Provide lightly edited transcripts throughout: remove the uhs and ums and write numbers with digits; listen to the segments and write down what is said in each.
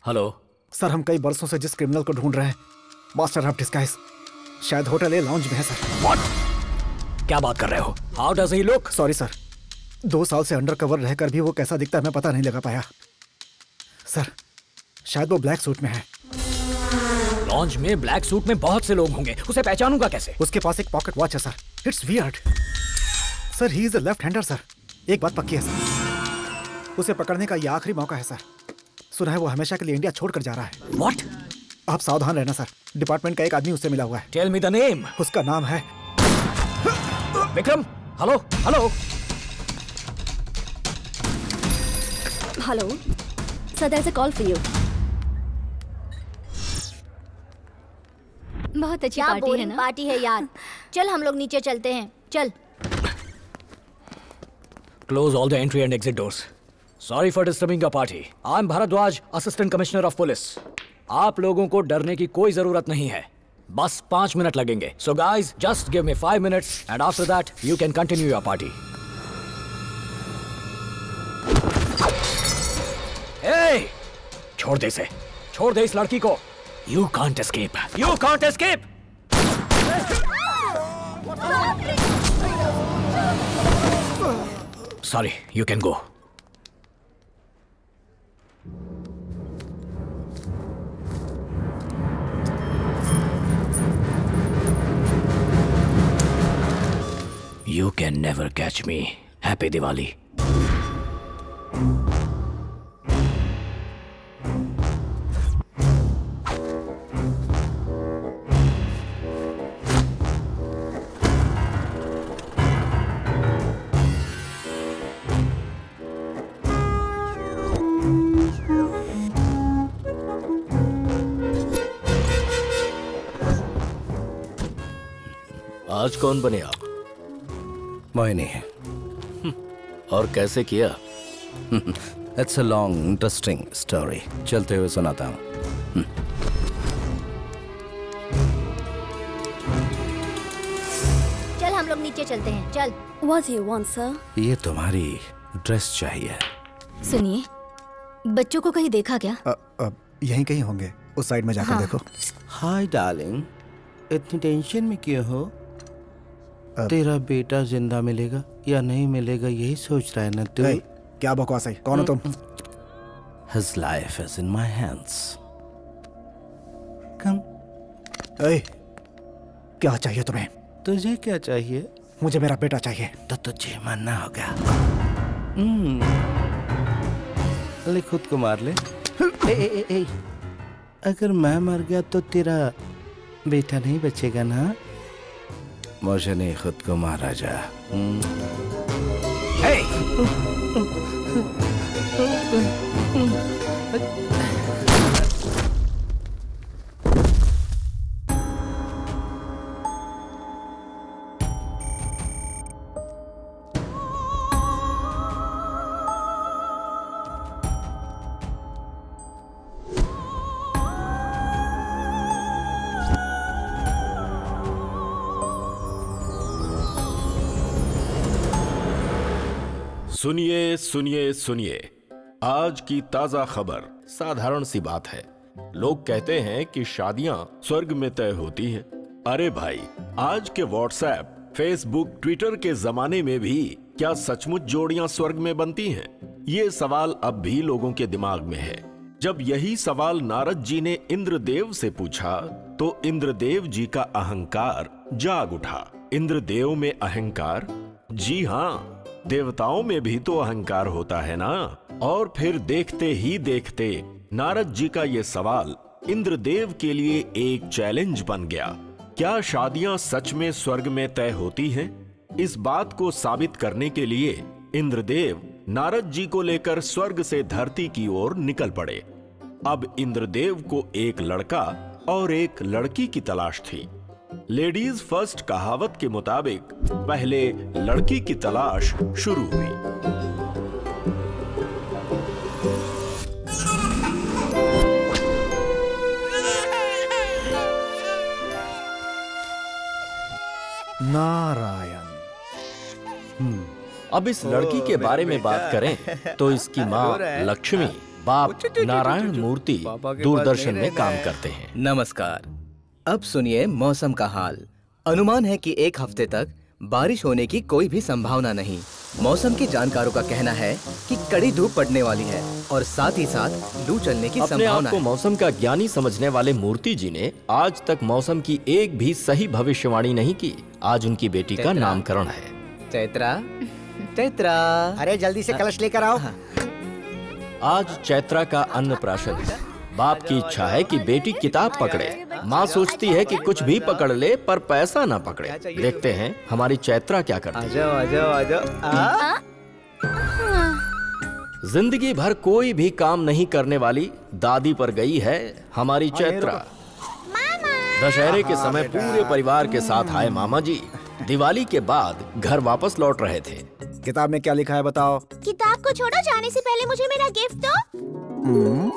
Hello sir, हम कई बरसों से जिस क्रिमिनल को ढूंढ रहे हैं, मास्टर ऑफ डिस्गाइज, शायद होटल ए लाउंज में है सर। व्हाट? क्या बात कर रहे हो? How does he look? Sorry sir, 2 साल से अंडर कवर रहकर भी वो कैसा दिखता है मैं पता नहीं लगा पाया सर। शायद वो ब्लैक सूट में है। लॉन्ज में ब्लैक सूट में बहुत से लोग होंगे, उसे पहचानूंगा कैसे? उसके पास एक पॉकेट वॉच है sir. It's weird sir, he is a left hander sir. एक बात पक्की है सर, उसे पकड़ने का ये आखिरी मौका है सर। सुना है वो हमेशा के लिए इंडिया छोड़कर जा रहा है। व्हाट? आप सावधान रहना सर, डिपार्टमेंट का एक आदमी उससे मिला हुआ है। Tell me the name. उसका नाम है Vikram. Hello hello hello sir, there is a call for you. बहुत अच्छी क्या पार्टी है बोरिंग ना? पार्टी है यार। चल हम लोग नीचे चलते हैं, चल। Close all the entry and exit doors. Sorry for disturbing your party. I am Bharadwaj, assistant commissioner of police. आप लोगों को डरने की कोई जरूरत नहीं है, बस 5 मिनट लगेंगे। So guys just give me 5 minutes and after that you can continue your party. Hey! छोड़ दे इसे, छोड़ दे इस लड़की को। You can't escape. You can't escape. Sorry, you can go. You can never catch me. Happy Diwali. आज कौन बने आप? मोहिनी। और कैसे किया? It's a long interesting story, चलते हुए सुनाता हूँ। चल हम लोग नीचे चलते हैं, चल। What do you want, sir? ये तुम्हारी ड्रेस चाहिए। सुनिए, बच्चों को कहीं देखा क्या? यहीं कहीं होंगे, उस साइड में जाकर हाँ। देखो। हाय डार्लिंग, इतनी टेंशन में क्यों हो? तेरा बेटा जिंदा मिलेगा या नहीं मिलेगा यही सोच रहा है ना तू? क्या बकवास है? कौन हो तुम? His life is in my hands. Come. क्या चाहिए तुम्हें? तुझे क्या चाहिए? मुझे मेरा बेटा चाहिए। तो तुझे मरना होगा। ले खुद को मार ले। ए, अगर मैं मर गया तो तेरा बेटा नहीं बचेगा ना? मुझे नहीं, खुद को मारा जा। सुनिए सुनिए सुनिए, आज की ताजा खबर। साधारण सी बात है, लोग कहते हैं कि शादियां स्वर्ग में तय होती हैं। अरे भाई, आज के व्हाट्सएप, फेसबुक, ट्विटर के जमाने में भी क्या सचमुच जोड़ियां स्वर्ग में बनती हैं? ये सवाल अब भी लोगों के दिमाग में है। जब यही सवाल नारद जी ने इंद्रदेव से पूछा तो इंद्रदेव जी का अहंकार जाग उठा। इंद्रदेव में अहंकार? जी हाँ, देवताओं में भी तो अहंकार होता है ना। और फिर देखते ही देखते नारद जी का यह सवाल इंद्रदेव के लिए एक चैलेंज बन गया। क्या शादियां सच में स्वर्ग में तय होती हैं? इस बात को साबित करने के लिए इंद्रदेव नारद जी को लेकर स्वर्ग से धरती की ओर निकल पड़े। अब इंद्रदेव को एक लड़का और एक लड़की की तलाश थी। लेडीज फर्स्ट कहावत के मुताबिक पहले लड़की की तलाश शुरू हुई। नारायण। अब इस लड़की के बारे में बात करें तो इसकी माँ लक्ष्मी बाप नारायण मूर्ति दूरदर्शन में काम करते हैं। नमस्कार। अब सुनिए मौसम का हाल। अनुमान है कि 1 हफ्ते तक बारिश होने की कोई भी संभावना नहीं। मौसम के जानकारों का कहना है कि कड़ी धूप पड़ने वाली है और साथ ही साथ लू चलने की अपने आप संभावना को है। मौसम का ज्ञानी समझने वाले मूर्ति जी ने आज तक मौसम की एक भी सही भविष्यवाणी नहीं की। आज उनकी बेटी का चैत्रा। नामकरण है। चैत्रा, चैत्रा, अरे जल्दी से कलश लेकर आओ। आज चैत्रा का अन्नप्राशन है। बाप की इच्छा है कि बेटी किताब पकड़े। माँ सोचती है कि कुछ भी पकड़ ले पर पैसा ना पकड़े। देखते हैं हमारी चैत्रा क्या करती है। आजाओ आजाओ आजाओ। जिंदगी भर कोई भी काम नहीं करने वाली दादी पर गई है हमारी चैत्रा। दशहरे के समय पूरे परिवार के साथ आए मामा जी दिवाली के बाद घर वापस लौट रहे थे। किताब में क्या लिखा है बताओ। किताब को छोड़ो, जाने से पहले मुझे मेरा गिफ्ट दो।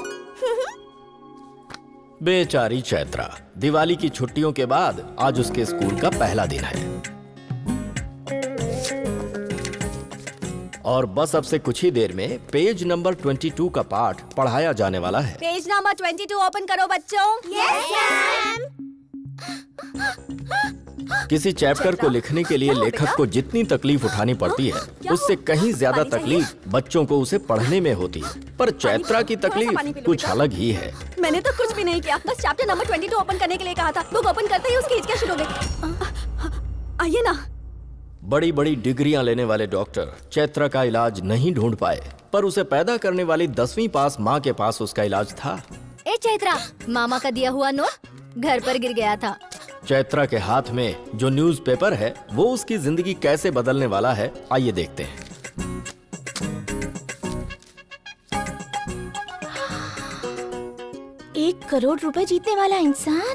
बेचारी चैत्रा, दिवाली की छुट्टियों के बाद आज उसके स्कूल का पहला दिन है और बस अब से कुछ ही देर में पेज नंबर 22 का पाठ पढ़ाया जाने वाला है। पेज नंबर 22 ओपन करो बच्चों। Yes ma'am. किसी चैप्टर को लिखने के लिए लेखक को जितनी तकलीफ उठानी पड़ती है उससे कहीं ज्यादा तकलीफ बच्चों को उसे पढ़ने में होती है। पर चैत्रा की तकलीफ कुछ अलग ही है। मैंने तो कुछ भी नहीं किया, बस चैप्टर नंबर 22 ओपन करने के लिए कहा था। बुक ओपन करते ही उसकी हिचकियां शुरू हो गई। आइए ना। बड़ी बड़ी डिग्रियां लेने वाले डॉक्टर चैत्रा का इलाज नहीं ढूंढ पाए, पर उसे पैदा करने वाली 10वीं पास माँ के पास उसका इलाज था। ए चैत्रा, मामा का दिया हुआ नोट घर पर गिर गया था। चैत्रा के हाथ में जो न्यूज़पेपर है वो उसकी जिंदगी कैसे बदलने वाला है, आइए देखते हैं। 1 करोड़ रुपए जीतने वाला इंसान।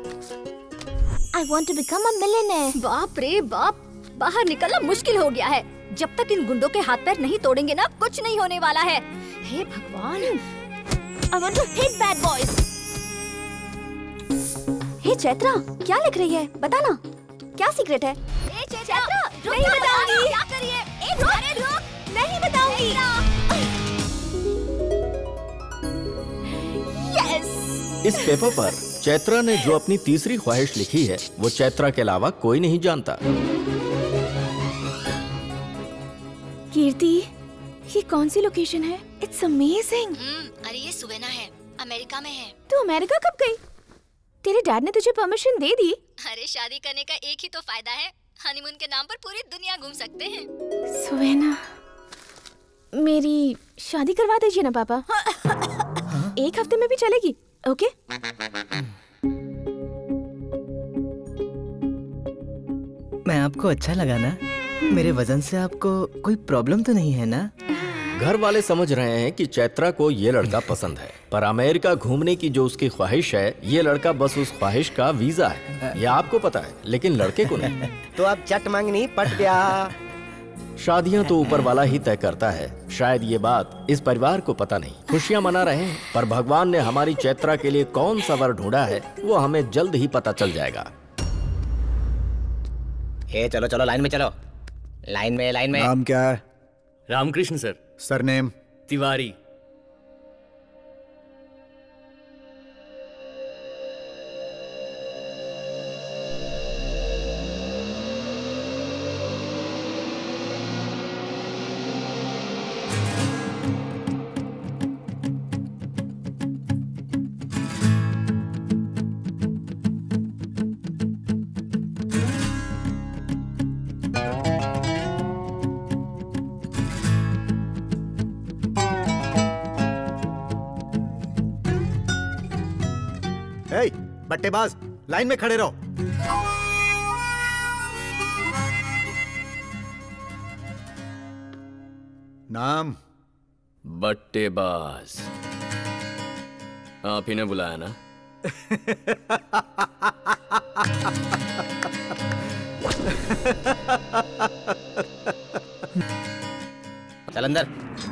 I want to become a millionaire। बाप रे बाप, बाहर निकलना मुश्किल हो गया है। जब तक इन गुंडों के हाथ पैर नहीं तोड़ेंगे ना, कुछ नहीं होने वाला है। हे भगवान। I want to hit bad boys। हे चैत्रा, क्या लिख रही है? बता ना, क्या सीक्रेट है? ए चैत्रा, नहीं बताऊंगी। क्या करिए? अरे रुक, नहीं बताऊंगी। यस। इस पेपर पर चैत्रा ने जो अपनी तीसरी ख्वाहिश लिखी है वो चैत्रा के अलावा कोई नहीं जानता। कीर्ति, ये कौन सी लोकेशन है? It's amazing. अरे ये सुवेना है, अमेरिका में है। तू अमेरिका कब गई? तेरे डैड ने तुझे परमिशन दे दी? अरे शादी करने का एक ही तो फायदा है, हनीमून के नाम पर पूरी दुनिया घूम सकते हैं। सुवेना, मेरी शादी करवा दीजिए ना पापा। 1 हफ्ते में भी चलेगी? ओके। मैं आपको अच्छा लगा ना? मेरे वजन से आपको कोई प्रॉब्लम तो नहीं है ना? घर वाले समझ रहे हैं कि चैत्रा को ये लड़का पसंद है, पर अमेरिका घूमने की जो उसकी ख्वाहिश है ये लड़का बस उस ख्वाहिश का वीजा है। ये आपको पता है, लेकिन लड़के को नहीं। तो अब चट मांगनी पट गया। शादियां तो ऊपर वाला ही तय करता है। शायद ये बात इस परिवार को पता नहीं। खुशियां मना रहे हैं, पर भगवान ने हमारी चैत्रा के लिए कौन सा वर ढूंढा है वो हमें जल्द ही पता चल जाएगा। ए चलो चलो, लाइन में चलो। लाइन में। नाम क्या है? रामकृष्ण सर। सरनेम? तिवारी। ए, बट्टेबाज, लाइन में खड़े रहो। नाम? बट्टेबाज। आप ही ने बुलाया ना? चल अंदर।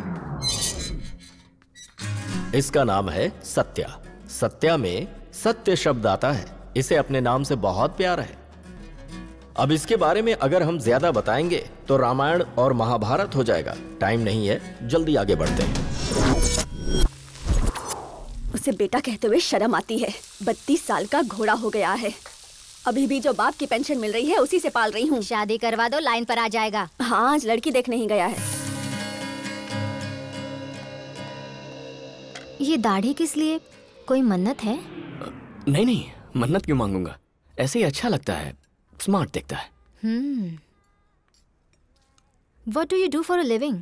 इसका नाम है सत्या। सत्या में सत्य शब्द आता है। इसे अपने नाम से बहुत प्यार है। अब इसके बारे में अगर हम ज्यादा बताएंगे तो रामायण और महाभारत हो जाएगा। टाइम नहीं है, जल्दी आगे बढ़ते हैं। उसे बेटा कहते हुए शर्म आती है। 32 साल का घोड़ा हो गया है। अभी भी जो बाप की पेंशन मिल रही है उसी से पाल रही हूँ। शादी करवा दो, लाइन पर आ जाएगा। हाँ, आज लड़की देखने ही गया है। ये दाढ़ी किस लिए? कोई मन्नत है? नहीं नहीं, मन्नत क्यों मांगूंगा, ऐसे ही अच्छा लगता है, स्मार्ट दिखता है। What do you do for a living?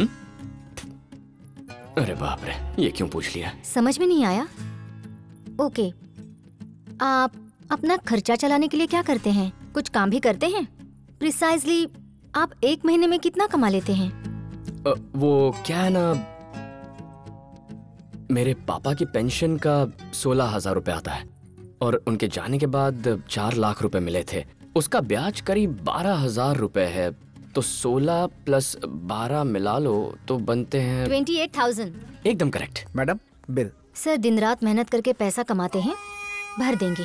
अरे बाप रे, ये क्यों पूछ लिया? समझ में नहीं आया? ओके, आप अपना खर्चा चलाने के लिए क्या करते हैं? कुछ काम भी करते हैं? प्रिसाइजली आप एक महीने में कितना कमा लेते हैं? वो क्या है ना, मेरे पापा की पेंशन का 16,000 रुपए आता है और उनके जाने के बाद 4 लाख रुपए मिले थे। उसका ब्याज करीब 12,000 रुपए है, तो 16 प्लस 12 मिला लो तो बनते हैं 28,000। एकदम करेक्ट मैडम, बिल। सर दिन रात मेहनत करके पैसा कमाते हैं, भर देंगे।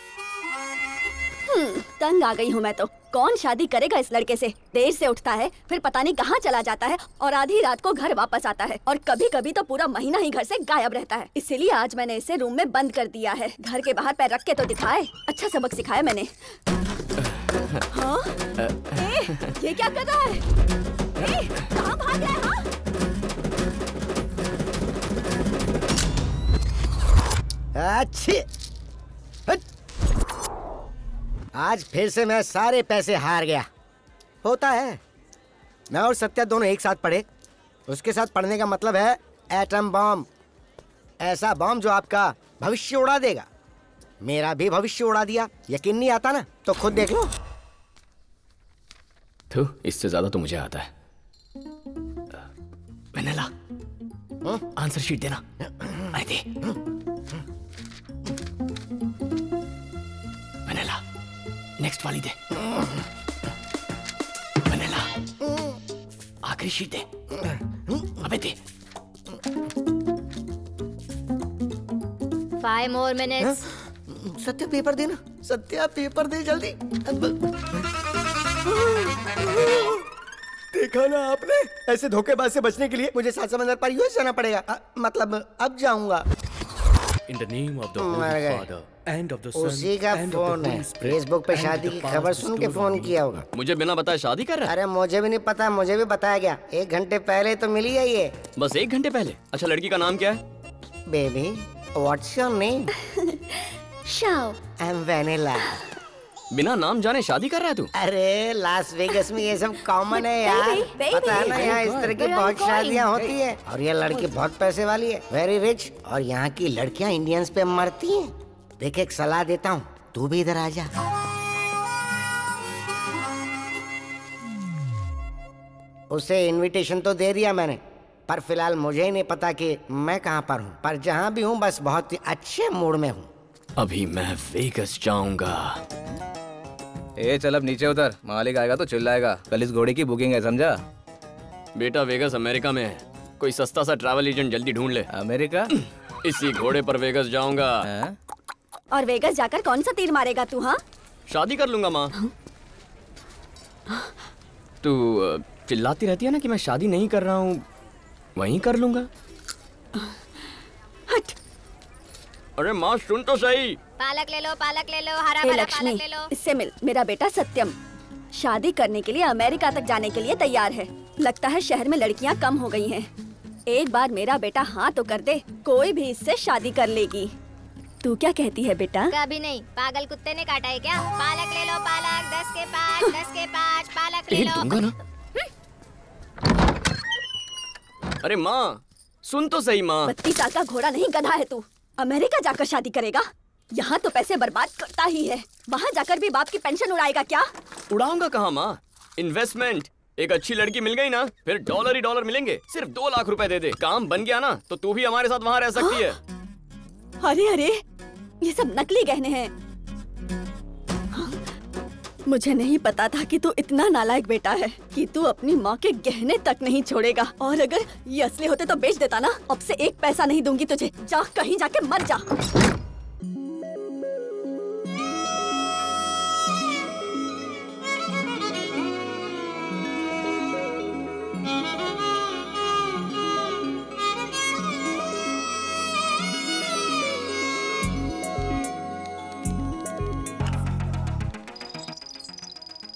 तंग आ गई हूँ मैं तो। कौन शादी करेगा इस लड़के से? देर से उठता है, फिर पता नहीं कहाँ चला जाता है और आधी रात को घर वापस आता है और कभी कभी तो पूरा महीना ही घर से गायब रहता है। इसीलिए आज मैंने इसे रूम में बंद कर दिया है। घर के बाहर पैर रख के तो दिखाए, अच्छा सबक सिखाया मैंने। हाँ? ये क्या कर रहा है? कहाँ भाग रहा है? अच्छी, आज फिर से मैं सारे पैसे हार गया। होता है, मैं और सत्या दोनों एक साथ पढ़े। उसके साथ पढ़ने का मतलब है एटम बॉम्ब, ऐसा बॉम्ब जो आपका भविष्य उड़ा देगा। मेरा भी भविष्य उड़ा दिया। यकीन नहीं आता ना तो खुद देख लो। तो इससे ज्यादा तो मुझे आता है। वनीला, आंसर शीट देना। आए दे। वनीला, नेक्स्ट वाली दे। वनीला, आखिरी शीट दे। अबे दे। 5 more minutes। सत्या पेपर देना। सत्या पेपर दे जल्दी। देखा ना आपने, ऐसे धोखेबाज से बचने के लिए मुझे 7 समंदर पार यूएस जाना पड़ेगा। मतलब अब जाऊंगा। In the name of the Holy Father and of the Son उसी का फोन है। फेसबुक पे शादी की खबर सुन के फोन किया होगा। मुझे बिना बताए शादी कर रहा है? अरे मुझे भी नहीं पता, मुझे भी बताया गया। 1 घंटे पहले तो मिली है ये। बस 1 घंटे पहले? अच्छा, लड़की का नाम क्या है? Baby, what's your name? Shao. I am Vanilla. बिना नाम जाने शादी कर रहा है तू? अरे लास वेगस में ये सब कॉमन है यार। पता है ना, यहाँ इस तरह की बहुत शादियाँ होती है। और ये लड़की बहुत पैसे वाली है, वेरी रिच। और यहाँ की लड़कियाँ इंडियंस पे मरती हैं। देख, एक सलाह देता हूँ, तू भी इधर आ जा। उसे इनविटेशन तो दे दिया मैंने, पर फिलहाल मुझे ही नहीं पता कि मैं कहाँ पर हूँ। पर जहाँ भी हूँ बस बहुत ही अच्छे मूड में हूँ। अभी मैं वेगस जाऊंगा। ए चल अब नीचे उतर, मालिक आएगा तो चिल्लाएगा। कल इस घोड़े की बुकिंग है, समझा? बेटा, वेगस अमेरिका में है। कोई सस्ता सा ट्रैवल एजेंट जल्दी ढूंढ ले। अमेरिका? इसी घोड़े पर वेगस जाऊंगा। और वेगस जाकर कौन सा तीर मारेगा तू? हाँ, शादी कर लूंगा माँ। तू चिल्लाती रहती है ना कि मैं शादी नहीं कर रहा हूँ, वहीं कर लूंगा। हट। अरे माँ सुन तो सही। पालक ले लो, पालक ले लो, हरा भरा पालक ले लो। इससे मिल। मेरा बेटा सत्यम शादी करने के लिए अमेरिका तक जाने के लिए तैयार है। लगता है शहर में लड़कियां कम हो गई हैं। एक बार मेरा बेटा हाँ तो कर दे, कोई भी इससे शादी कर लेगी। तू क्या कहती है बेटा? कभी नहीं, पागल कुत्ते ने काटा है क्या? पालक ले लो, पालक 10 के 5, 10 के 5 पालक ले लो। दूंगा ना। अरे माँ सुन तो सही माँ। 32 साल का घोड़ा नहीं, गधा है तू। अमेरिका जाकर शादी करेगा? यहाँ तो पैसे बर्बाद करता ही है, वहाँ जाकर भी बाप की पेंशन उड़ाएगा क्या? उड़ाऊंगा कहाँ माँ, इन्वेस्टमेंट। एक अच्छी लड़की मिल गई ना, फिर डॉलर ही डॉलर मिलेंगे। सिर्फ 2 लाख रुपए दे दे, काम बन गया ना, तो तू भी हमारे साथ वहाँ रह सकती है। अरे अरे, ये सब नकली गहने हैं। मुझे नहीं पता था कि तू इतना नालायक बेटा है कि तू अपनी माँ के गहने तक नहीं छोड़ेगा। और अगर ये असली होते तो बेच देता ना। अब से 1 पैसा नहीं दूंगी तुझे। जा, कहीं जाके मर जा।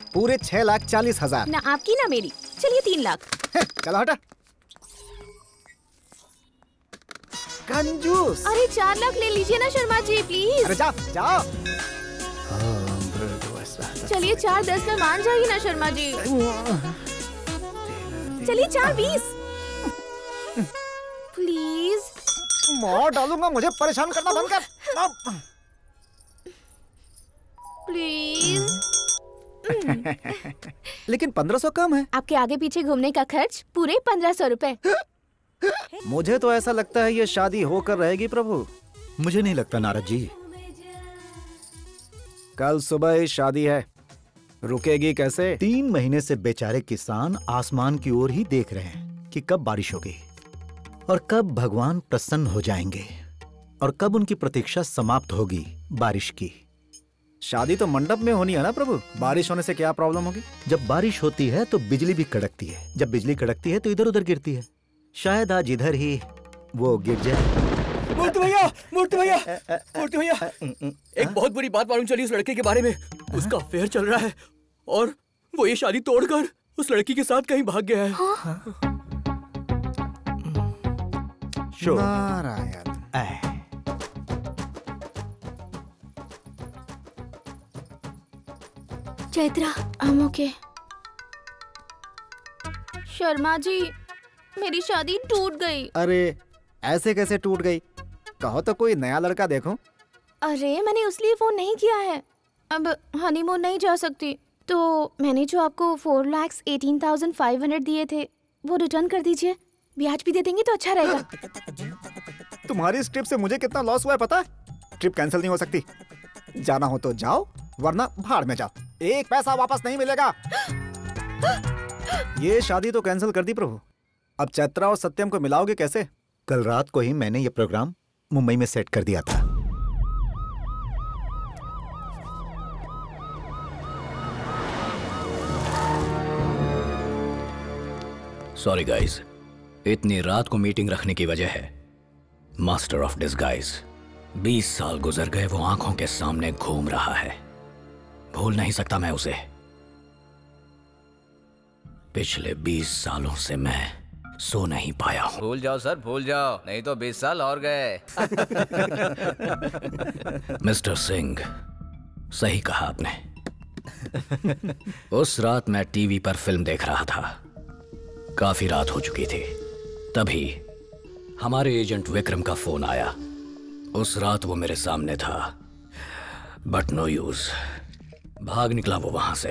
पूरे 6,40,000। ना आपकी ना मेरी। चलिए 3 लाख। चलो हटा। कंजूस। अरे 4 लाख ले लीजिए ना शर्मा जी प्लीज। अरे जाओ जाओ। चलिए 4-10 में मान जाइए ना शर्मा जी। चलिए 4-20 प्लीज। मार डालूंगा, मुझे परेशान करना बंद कर प्लीज। लेकिन 1500 कम है। आपके आगे पीछे घूमने का खर्च पूरे 1500 रुपए। मुझे तो ऐसा लगता है ये शादी होकर रहेगी प्रभु। मुझे नहीं लगता नारद जी। कल सुबह ही शादी है, रुकेगी कैसे? 3 महीने से बेचारे किसान आसमान की ओर ही देख रहे हैं कि कब बारिश होगी और कब भगवान प्रसन्न हो जाएंगे और कब उनकी प्रतीक्षा समाप्त होगी बारिश की। शादी तो मंडप में होनी है ना प्रभु, बारिश होने से क्या प्रॉब्लम होगी? जब बारिश होती है तो बिजली भी कड़कती है, जब बिजली कड़कती है तो इधर उधर गिरती है। शायद आज इधर ही वो गिर जाए। मूर्ति भैया, मूर्ति भैया, मूर्ति भैया, एक बहुत बुरी बात मालूम चली उस लड़के के बारे में। उसका अफेयर चल रहा है और वो ये शादी तोड़कर उस लड़की के साथ कहीं भाग गया है। नारायण। चैत्रा, हम ओके। शर्मा जी, मेरी शादी टूट गई। अरे ऐसे कैसे टूट गई? कहो तो कोई नया लड़का देखो। अरे मैंने उसलिए फोन नहीं किया है, अब हनीमून नहीं जा सकती, तो मैंने जो आपको 4,18,500 दिए थे वो रिटर्न कर दीजिए। ब्याज भी दे देंगे तो अच्छा रहेगा। तुम्हारी इस ट्रिप से मुझे कितना लॉस हुआ है पता है? ट्रिप कैंसिल नहीं हो सकती। जाना हो तो जाओ, वरना भाड़ में जाओ, 1 पैसा वापस नहीं मिलेगा। ये शादी तो कैंसिल कर दी प्रभु। अब चैत्रा और सत्यम को मिलाओगे कैसे? कल रात को ही मैंने ये प्रोग्राम मुंबई में सेट कर दिया था। सॉरी गाइस, इतनी रात को मीटिंग रखने की वजह है मास्टर ऑफ डिस्गाइज। 20 साल गुजर गए, वो आंखों के सामने घूम रहा है। भूल नहीं सकता मैं उसे। पिछले 20 सालों से मैं सो नहीं पाया हूं। भूल जाओ सर, भूल जाओ, नहीं तो 20 साल और गए। मिस्टर सिंह, सही कहा आपने। उस रात मैं टीवी पर फिल्म देख रहा था, काफी रात हो चुकी थी। तभी हमारे एजेंट विक्रम का फोन आया। उस रात वो मेरे सामने था, बट नो यूज। भाग निकला वो वहां से।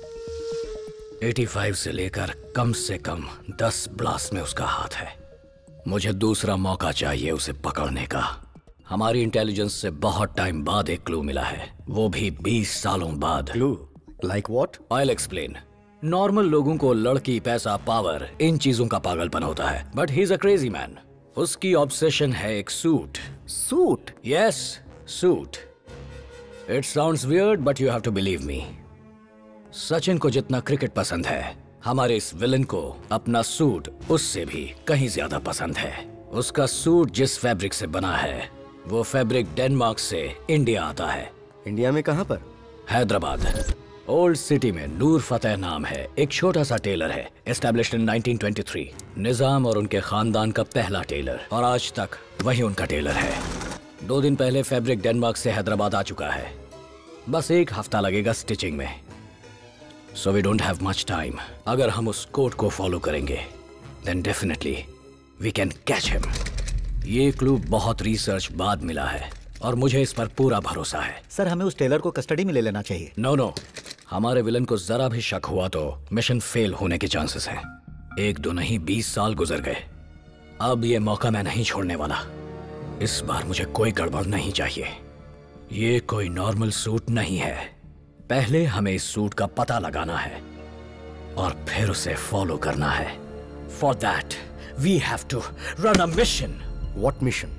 85 से लेकर कम से कम 10 ब्लास्ट में उसका हाथ है। मुझे दूसरा मौका चाहिए उसे पकड़ने का। हमारी इंटेलिजेंस से बहुत टाइम बाद एक क्लू मिला है, वो भी 20 सालों बाद। Clue? Like what? I'll explain. Normal लोगों को लड़की, पैसा, पावर, इन चीजों का पागलपन होता है, but he is a crazy man. उसकी ऑब्सेशन है एक suit. Suit? Yes, suit. It sounds weird but you have to believe me. Sachin को जितना क्रिकेट पसंद है, हमारे इस विलन को अपना सूट उससे भी कहीं ज्यादा पसंद है। उसका सूट जिस फैब्रिक से बना है, वो फैब्रिक डेनमार्क से इंडिया आता है। इंडिया में कहां पर? हैदराबाद। ओल्ड सिटी में नूर फतेह नाम है, एक छोटा सा टेलर है, एस्टैब्लिश्ड इन 1923। निजाम और उनके खानदान का पहला टेलर, और आज तक वही उनका टेलर है। 2 दिन पहले फैब्रिक डेनमार्क से हैदराबाद आ चुका है। बस 1 हफ्ता लगेगा स्टिचिंग में। So we don't have much time. अगर हम उस कोड को फॉलो करेंगे, then definitely we can catch him. ये क्लू बहुत रिसर्च बाद मिला है और मुझे इस पर पूरा भरोसा है। सर, हमें उस टेलर को कस्टडी में ले लेना चाहिए। नो, हमारे विलन को जरा भी शक हुआ तो मिशन फेल होने के चांसेस हैं। 1-2 नहीं, 20 साल गुजर गए। अब ये मौका मैं नहीं छोड़ने वाला। इस बार मुझे कोई गड़बड़ नहीं चाहिए। ये कोई नॉर्मल सूट नहीं है। पहले हमें इस सूट का पता लगाना है और फिर उसे फॉलो करना है। For that we have to run a mission. What mission?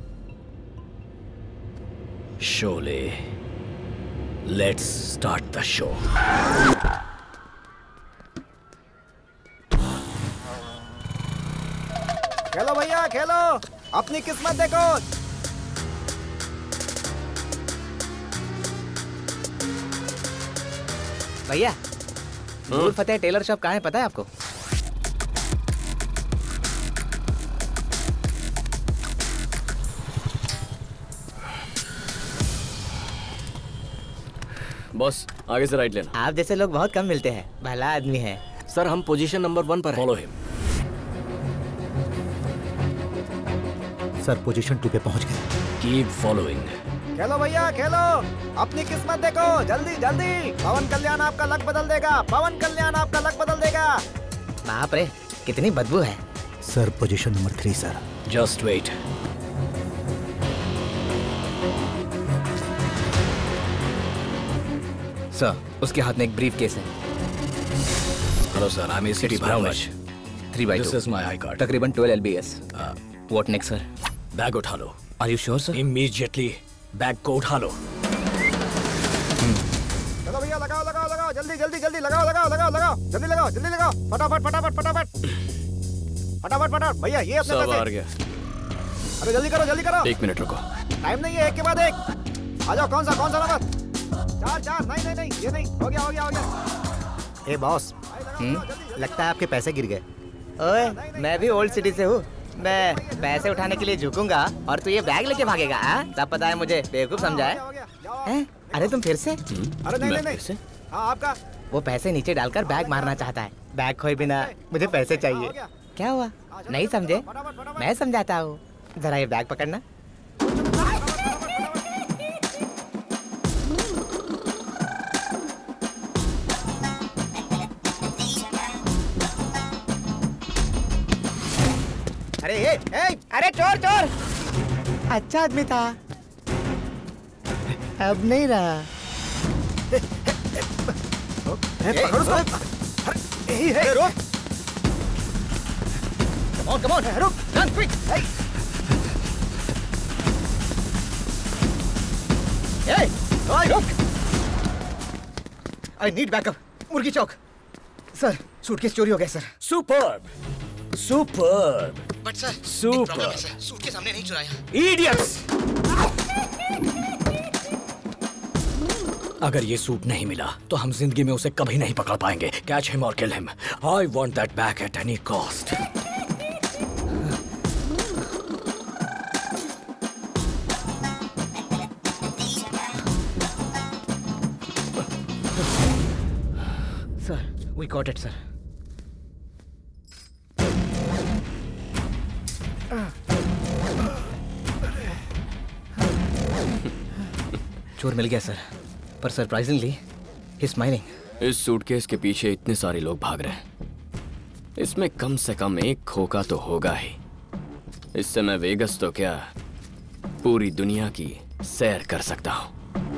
Sholay, let's start the show. खेलो भैया खेलो, अपनी किस्मत देखो। भैया नूर फतेह टेलर शॉप कहाँ है पता है आपको? बॉस आगे से राइट लेना। आप जैसे लोग बहुत कम मिलते हैं, भला आदमी है। सर हम पोजीशन नंबर 1 पर हैं। Follow him. सर पोजीशन 2 पे पहुंच गए। Keep following. खेलो भैया खेलो, अपनी किस्मत देखो, जल्दी जल्दी। पवन कल्याण आपका लक बदल देगा, पवन कल्याण आपका लक बदल देगा। बाप रे कितनी बदबू है। Sir position number 3 sir. Just wait. Sir उसके हाथ में एक ब्रीफ केस है। Hello sir, I am ACT Bharadwaj. 3/2। This is my I card. तकरीबन 12 LBS। What next sir? Bag उठा लो। Are you sure sir? Immediately bag को उठा लो। चलो भैया लगाओ लगाओ लगाओ, जल्दी जल्दी जल्दी लगाओ लगाओ लगाओ लगाओ, जल्दी लगाओ जल्दी लगाओ, फटाफट फटाफट फटाफट फटाफट फटाफट। भैया ये अपने सब पैसे। आ गया। अरे जल्दी करो जल्दी करो, 1 मिनट रुको। टाइम नहीं है, एक के बाद एक। आ जाओ, कौन सा नंबर? 4 नहीं नहीं नहीं, ये नहीं, हो गया हो गया हो गया। ए बॉस, लगता है आपके पैसे गिर गए। ओए मैं भी ओल्ड सिटी से हूँ। मैं पैसे उठाने के लिए झुकूंगा और तू ये बैग लेके भागेगा? तब पता है मुझे बेवकूफ समझा है? अरे तुम फिर से? अरे नहीं नहीं नहीं, हाँ आपका। वो पैसे नीचे डालकर बैग मारना चाहता है। बैग खोए बिना मुझे पैसे चाहिए। क्या हुआ, नहीं समझे? मैं समझाता हूँ, जरा ये बैग पकड़ना। अरे चोर चोर! अच्छा आदमी था, अब नहीं रहा। पकड़ो उसको। अरे रुक। Come on, रुक, run quick! Hey, रुक! I need backup. मुर्गी चौक। सर, सूटकेस चोरी हो गया sir. Superb, superb. But sir, super. Suit के सामने नहीं चुराया। इडियट्स! अगर ये सूट नहीं मिला तो हम जिंदगी में उसे कभी नहीं पकड़ पाएंगे। कैच हिम और kill him. I want that back at any cost. Sir, we got it, sir. चोर मिल गया सर, पर सरप्राइजिंगली ही इज स्माइलिंग। इस सूटकेस के पीछे इतने सारे लोग भाग रहे हैं, इसमें कम से कम एक खोखा तो होगा ही। इससे मैं वेगस तो क्या पूरी दुनिया की सैर कर सकता हूँ।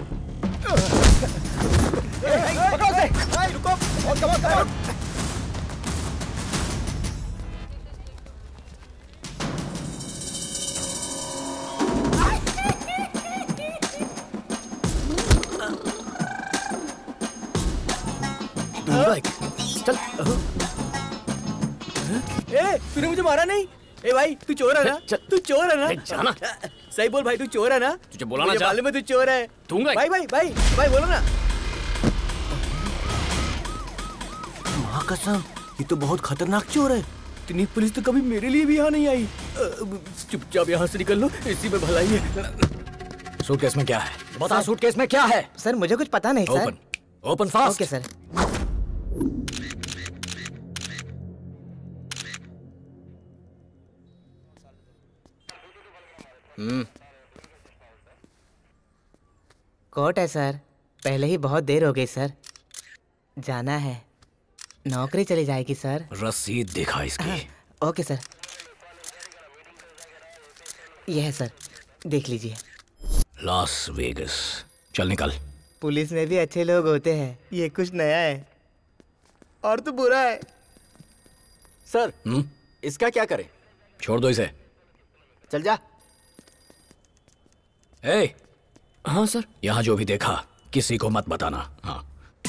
चल। ए, तूने मुझे मारा नहीं? ए भाई तू चोर है ना? तू चोर है ना? जाना। सही बोल भाई, तू चोर है ना? तुझे बुलाना मुझे मालूम है तू चोर है। दूंगा। भाई भाई भाई भाई बोलो ना। माँ कसम, ये तो बहुत खतरनाक चोर है। इतनी पुलिस तो कभी मेरे लिए भी यहाँ नहीं आई। चुपचाप यहाँ से निकल लो, इसी में भलाई है। सूटकेस में क्या है? बता, सूटकेस में क्या है? सर मुझे कुछ पता नहीं sir. Open, open fast. Okay sir. Court है सर, पहले ही बहुत देर हो गई सर, जाना है, नौकरी चली जाएगी सर। रसीद दिखा इसकी। ओके सर, यह है सर, देख लीजिए। Las Vegas. चल निकल। पुलिस में भी अच्छे लोग होते हैं, ये कुछ नया है और तो बुरा है। सर इसका क्या करें? छोड़ दो इसे। चल जा। ए, हाँ सर। यहाँ जो भी देखा किसी को मत बताना। हाँ।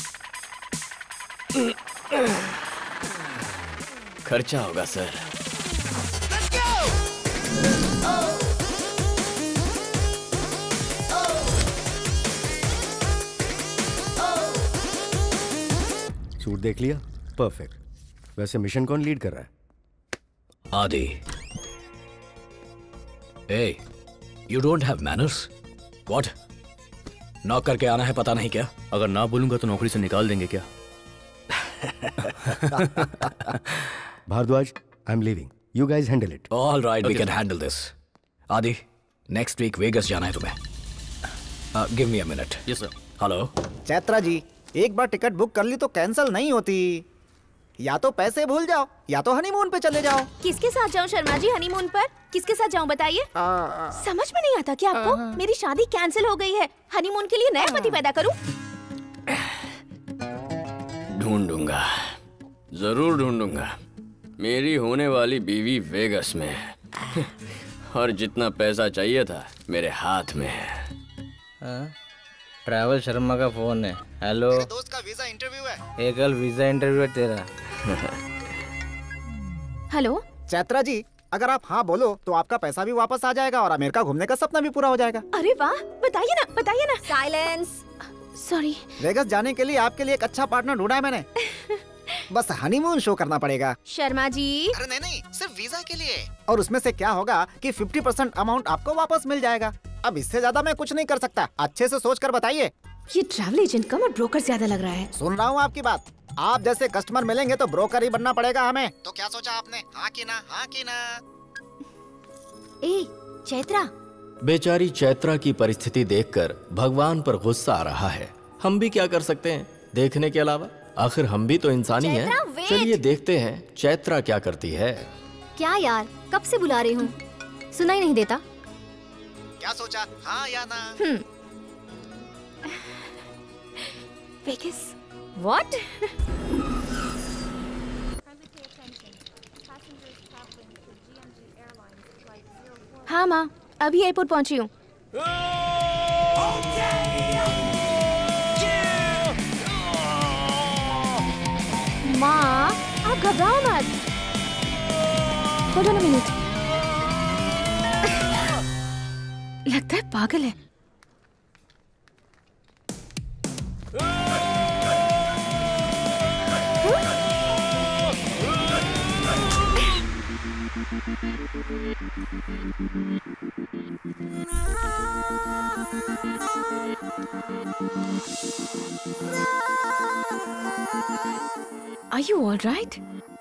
खर्चा होगा सर। सूट देख लिया? परफेक्ट। वैसे मिशन कौन लीड कर रहा है? आदि। Hey, you don't have manners? What? Knock करके आना है पता नहीं क्या? अगर ना बोलूंगा तो नौकरी से निकाल देंगे क्या? Bharadwaj, I am leaving. You guys handle it. All right, we can handle this. Adi, next week Vegas जाना है तुम्हें। Give me a minute. Yes sir. Hello Chaitra ji, एक बार टिकट बुक कर ली तो कैंसिल नहीं होती। या तो पैसे भूल जाओ या तो हनीमून पे चले जाओ। किसके साथ जाऊं शर्मा जी हनीमून पर? किसके साथ जाऊं बताइए? समझ में नहीं आता क्या आपको? मेरी शादी कैंसिल हो गई है। हनीमून के लिए नया पति पैदा करूं? ढूंढूंगा, जरूर ढूंढूंगा। मेरी होने वाली बीवी वेगस में है और जितना पैसा चाहिए था मेरे हाथ में है। ट्रैवल शर्मा का फोन है। हेलो, मेरे दोस्त का वीजा इंटरव्यू है। एक कल वीजा इंटरव्यू है तेरा। हेलो चैत्रा जी, अगर आप हाँ बोलो तो आपका पैसा भी वापस आ जाएगा और अमेरिका घूमने का सपना भी पूरा हो जाएगा। अरे वाह, बताइए ना, बताइए ना। साइलेंस। सॉरी। वेगस जाने के लिए आपके लिए एक अच्छा पार्टनर ढूंढा है मैंने। बस हनीमून शो करना पड़ेगा। शर्मा जी। अरे नहीं, सिर्फ वीजा के लिए। और उसमें से क्या होगा कि 50% अमाउंट आपको वापस मिल जाएगा। अब इससे ज्यादा मैं कुछ नहीं कर सकता। अच्छे से सोच कर बताइए। ये ट्रैवल एजेंट कम और ब्रोकर ज्यादा लग रहा है। सुन रहा हूँ आपकी बात। आप जैसे कस्टमर मिलेंगे तो ब्रोकर ही बनना पड़ेगा हमें। तो क्या सोचा आपने? हाँ की ना, हाँ की ना। ए चैत्रा, बेचारी चैत्रा की परिस्थिति देखकर भगवान पर गुस्सा आ रहा है। हम भी क्या कर सकते हैं देखने के अलावा? आखिर हम भी तो इंसान ही हैं। चलिए देखते हैं चैत्रा क्या करती है। क्या यार, कब से बुला रही हूँ, सुनाई नहीं देता? क्या सोचा? हाँ या ना? वेगस। What? हाँ माँ, अभी एयरपोर्ट पहुंची हूँ। माँ, आप घबराओ मत। Hold on a minute. लगता है पागल है। Are you all right?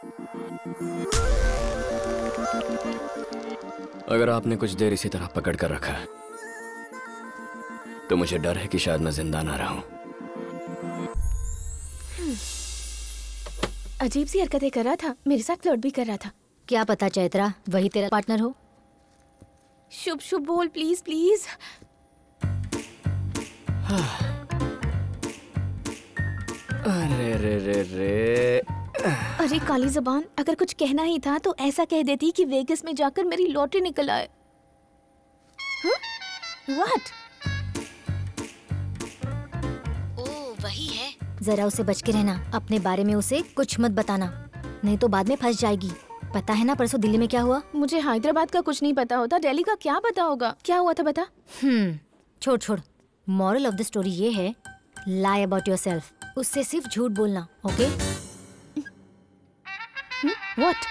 अगर आपने कुछ देर इसी तरह पकड़ कर रखा है तो मुझे डर है कि शायद मैं जिंदा ना रहूं। अजीब सी हरकतें कर रहा था, मेरे साथ फ्लर्ट भी कर रहा था। क्या पता चैत्रा वही तेरा पार्टनर हो। शुभ शुभ बोल प्लीज प्लीज। अरे रे रे रे। अरे काली ज़बान, अगर कुछ कहना ही था तो ऐसा कह देती कि वेगस में जाकर मेरी लॉटरी निकल आए। What? ओह वही है। जरा उसे बच के रहना, अपने बारे में उसे कुछ मत बताना, नहीं तो बाद में फंस जाएगी। पता है ना परसों दिल्ली में क्या हुआ? मुझे हैदराबाद का कुछ नहीं पता होता, दिल्ली का क्या पता होगा? क्या हुआ था बता। छोड़ छोड़। मॉरल ऑफ द स्टोरी ये है, लाई अबाउट योरसेल्फ। उससे सिर्फ झूठ बोलना, ओके? What?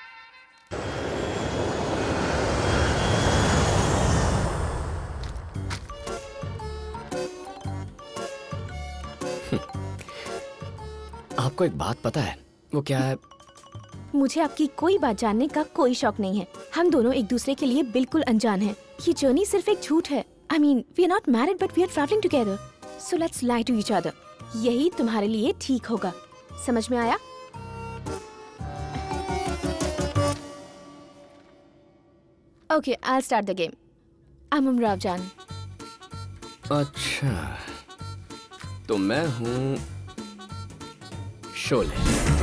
आपको एक बात पता है? वो क्या है? मुझे आपकी कोई बात जानने का कोई शौक नहीं है। हम दोनों एक दूसरे के लिए बिल्कुल अनजान हैं। ये जर्नी सिर्फ एक झूठ है। I mean, we are not married but we are traveling together. So let's lie to each other. यही तुम्हारे लिए ठीक होगा। समझ में आया? Okay, I'll start the game. I'm Umrao जान। अच्छा, तो मैं हूँ Sholay.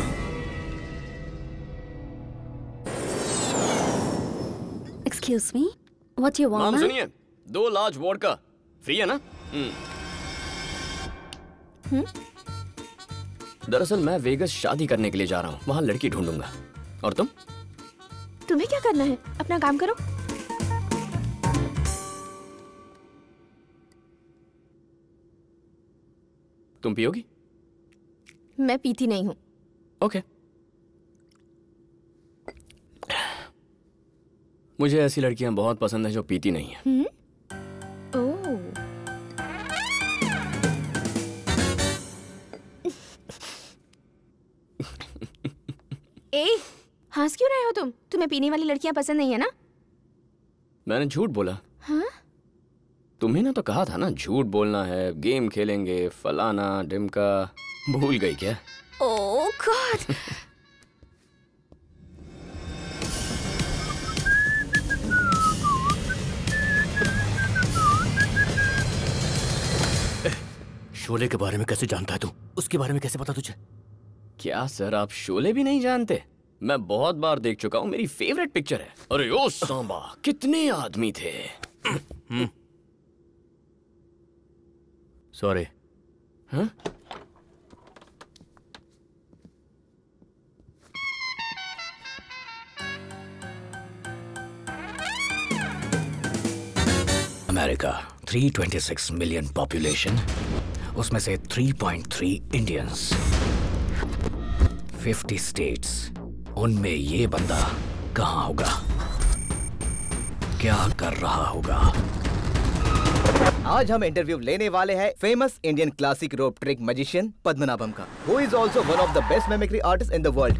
Excuse me, what you want? माम सुनिए, 2 लार्ज वोडका फ्री है ना? दरअसल मैं वेगस शादी करने के लिए जा रहा हूँ, वहाँ लड़की ढूंढूंगा। और तुम? तुम्हें क्या करना है? अपना काम करो। तुम पियोगी? मैं पीती नहीं हूँ। ओके। मुझे ऐसी लड़कियां बहुत पसंद है जो पीती नहीं है। ओह। ए, हंस क्यों रहे हो तुम? तुम्हें पीने वाली लड़कियां पसंद नहीं है ना? मैंने झूठ बोला। हाँ? तुम्हें ना तो कहा था ना झूठ बोलना है, गेम खेलेंगे, फलाना ढिमका। भूल गई क्या? ओह गॉड। शोले के बारे में कैसे जानता है तू? उसके बारे में कैसे पता तुझे? क्या सर, आप शोले भी नहीं जानते? मैं बहुत बार देख चुका हूँ, मेरी फेवरेट पिक्चर है। अरे ओ सांबा, कितने आदमी थे। सॉरी। हाँ? अमेरिका 326 मिलियन पॉपुलेशन, उसमें से 3.3 इंडियंस, 50 स्टेट्स। उनमें ये बंदा कहाँ होगा? क्या कर रहा होगा? आज हम इंटरव्यू लेने वाले हैं famous Indian classic rope trick magician Padmanabham का, who is also one of the best mimicry artist in the world.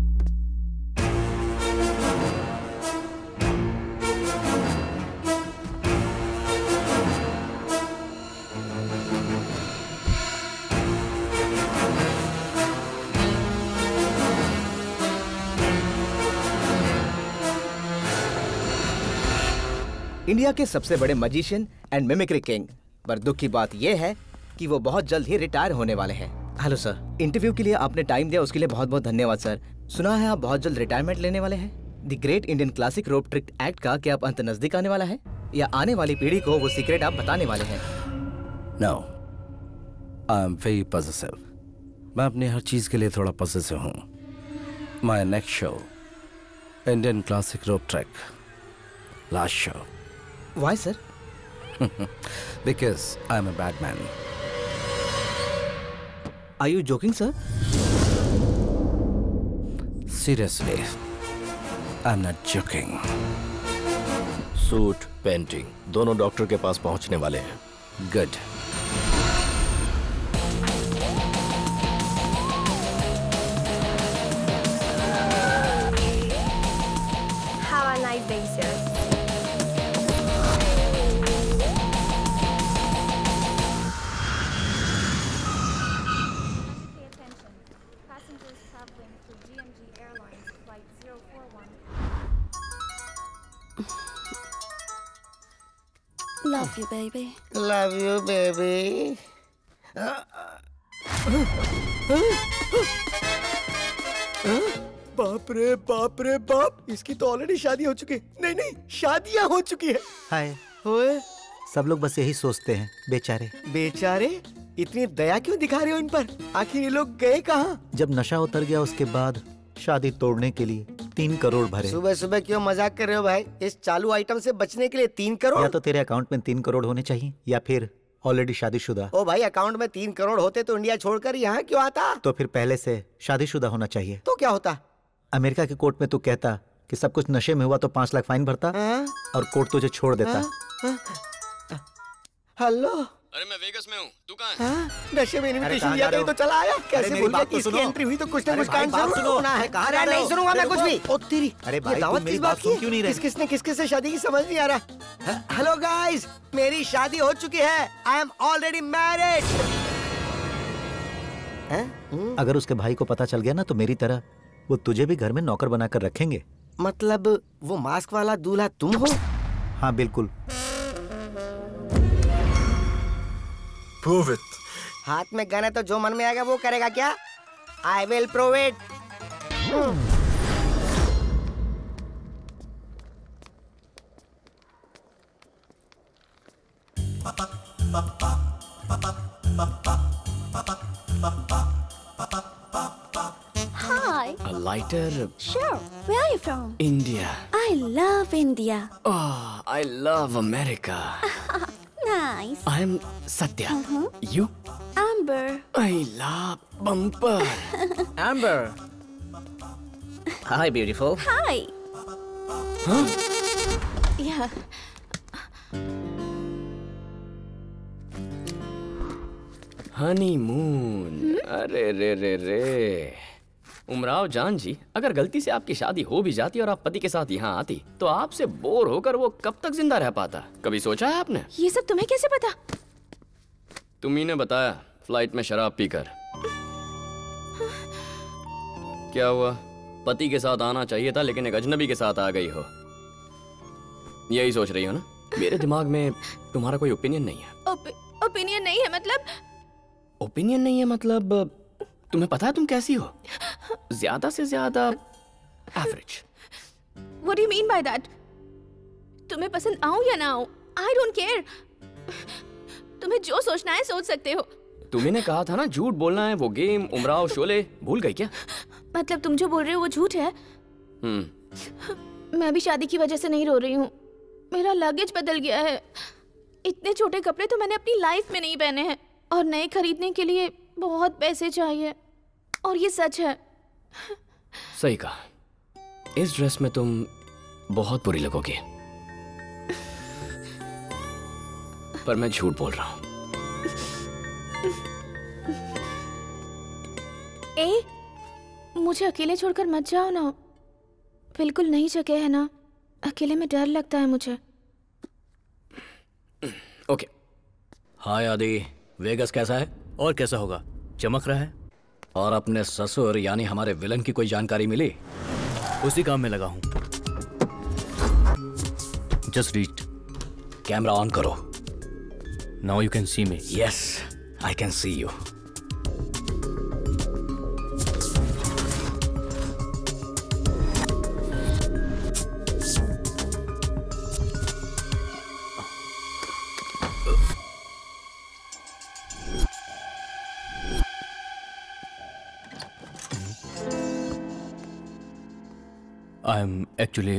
India के सबसे बड़े मैजिशियन एंड मिमिक्री किंग, पर दुख की बात यह है कि वो बहुत जल्द ही रिटायर होने वाले हैं। हेलो सर, इंटरव्यू के लिए आपने टाइम दिया उसके लिए बहुत बहुत धन्यवाद सर। सुना है आप बहुत जल्द रिटायरमेंट लेने वाले हैं। The great Indian classic rope trick act का क्या अब अंत नजदीक आने वाला है, या आने वाली पीढ़ी को वो सीक्रेट आप बताने वाले हैं? No, I am very positive. मैं अपनी हर चीज के लिए थोड़ा पॉजिटिव हूँ। My next show Indian classic rope trick, last show. Why, sir? Because I'm a bad man. Are you joking, sir? Seriously, I'm not joking. Suit, painting दोनों doctor के पास पहुंचने वाले हैं। Good. Have a nice day, sir. Love you, baby. Love you, baby. बाप रे बाप रे बाप, इसकी तो ऑलरेडी शादी हो चुकी है। नहीं नहीं, शादियां हो चुकी है। हाय। ओए, सब लोग बस यही सोचते हैं, बेचारे। बेचारे? इतनी दया क्यों दिखा रहे हो इन पर? आखिर ये लोग गए कहाँ? जब नशा उतर गया उसके बाद शादी तोड़ने के लिए 3 करोड़ भरे। सुबह सुबह क्यों मजाक कर रहे हो भाई? इस चालू आइटम से बचने के लिए 3 करोड़? या तो तेरे अकाउंट में 3 करोड़ होने चाहिए, या फिर ऑलरेडी शादीशुदा। ओ भाई, अकाउंट में 3 करोड़ होते तो इंडिया छोड़कर यहाँ क्यों आता? तो फिर पहले से शादीशुदा होना चाहिए। तो क्या होता? अमेरिका के कोर्ट में तू कहता कि सब कुछ नशे में हुआ तो 5 लाख फाइन भरता, और कोर्ट तुझे छोड़ देता। हेलो, अरे मैं वेगस में हूँ, तू कहाँ है? नशे में इनविटेशन दिया कहीं तो चला आया। कैसे भूल गया कि इसकी एंट्री हुई तो कुछ ना कुछ काम जरूर होना है। अरे नहीं सुनूंगा मैं कुछ भी। ओ तेरी, अरे भाई, दावत मेरी किस बात बात सुन की? क्यों नहीं रहे? किसने किसके से शादी की समझ नहीं आ रहा। हेलो गाइस, मेरी शादी हो चुकी है। I am already married. अगर उसके भाई को पता चल गया ना तो मेरी तरह वो तुझे भी घर में नौकर बनाकर रखेंगे। मतलब वो मास्क वाला दूल्हा तुम हो? हाँ बिल्कुल। Prove it. हाथ में गन है तो जो मन में आएगा वो करेगा क्या? I will prove it. Hi. A lighter? Sure. Where are you from? India. I love India. Oh, I love America. Nice. I'm Satya. You? I'm Amber. I love bumper. Amber. Hi, beautiful. Hi. Yeah. Honeymoon. अरे रे रे रे। उमराव जान जी, अगर गलती से आपकी शादी हो भी जाती और आप पति के साथ यहाँ आती, तो आपसे बोर होकर वो कब तक जिंदा रह पाता? कभी सोचा है आपने? ये सब तुम्हें कैसे पता? तुम्ही ने बताया, फ्लाइट में शराब पीकर। क्या हुआ? पति के साथ आना चाहिए था, लेकिन एक अजनबी के साथ आ गई हो। यही सोच रही हो ना? मेरे दिमाग में तुम्हारा कोई ओपिनियन नहीं है। ओपिनियन नहीं है मतलब? ओपिनियन नहीं है मतलब तुम्हें पता है तुम कैसी हो? ज्यादा से ज्यादा average. What do you mean by that? तुम्हें पसंद आऊं या ना आऊं? I don't care. तुम्हें जो सोचना है सोच सकते हो। तुम्ही ने कहा था ना झूठ बोलना है, वो गेम, उमराव, शोले, भूल गई क्या? मतलब तुम जो बोल रहे हो वो झूठ है? मैं भी शादी की वजह से नहीं रो रही हूँ। मेरा लगेज बदल गया है। इतने छोटे कपड़े तो मैंने अपनी लाइफ में नहीं पहने हैं, और नए खरीदने के लिए बहुत पैसे चाहिए, और ये सच है। सही कहा। इस ड्रेस में तुम बहुत बुरी लगोगी। पर मैं झूठ बोल रहा हूँ। मुझे अकेले छोड़कर मत जाओ ना। बिल्कुल नई जगह है ना, अकेले में डर लगता है मुझे। ओके। हाय आदि, वेगस कैसा है? और कैसा होगा, चमक रहा है। और अपने ससुर यानी हमारे विलन की कोई जानकारी मिली? उसी काम में लगा हूं। Just reached. कैमरा ऑन करो। Now you can see me. Yes, I can see you. I am actually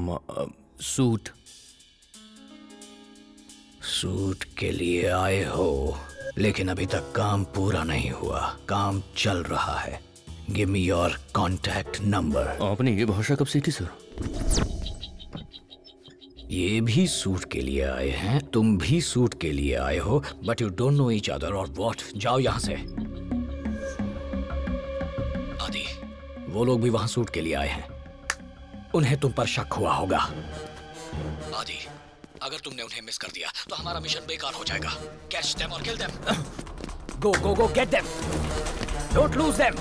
suit के लिए आए हो, लेकिन अभी तक काम पूरा नहीं हुआ। काम चल रहा है। Give me your contact number. आपने ये भाषा कब सीखी सर? ये भी सूट के लिए आए हैं, तुम भी सूट के लिए आए हो, but you don't know each other और व्हाट। जाओ यहाँ से। आदि, वो लोग भी वहां सूट के लिए आए हैं। उन्हें तुम पर शक हुआ होगा। आदि, अगर तुमने उन्हें मिस कर दिया तो हमारा मिशन बेकार हो जाएगा। कैच देम और kill them. Go go go, get them. Don't lose them.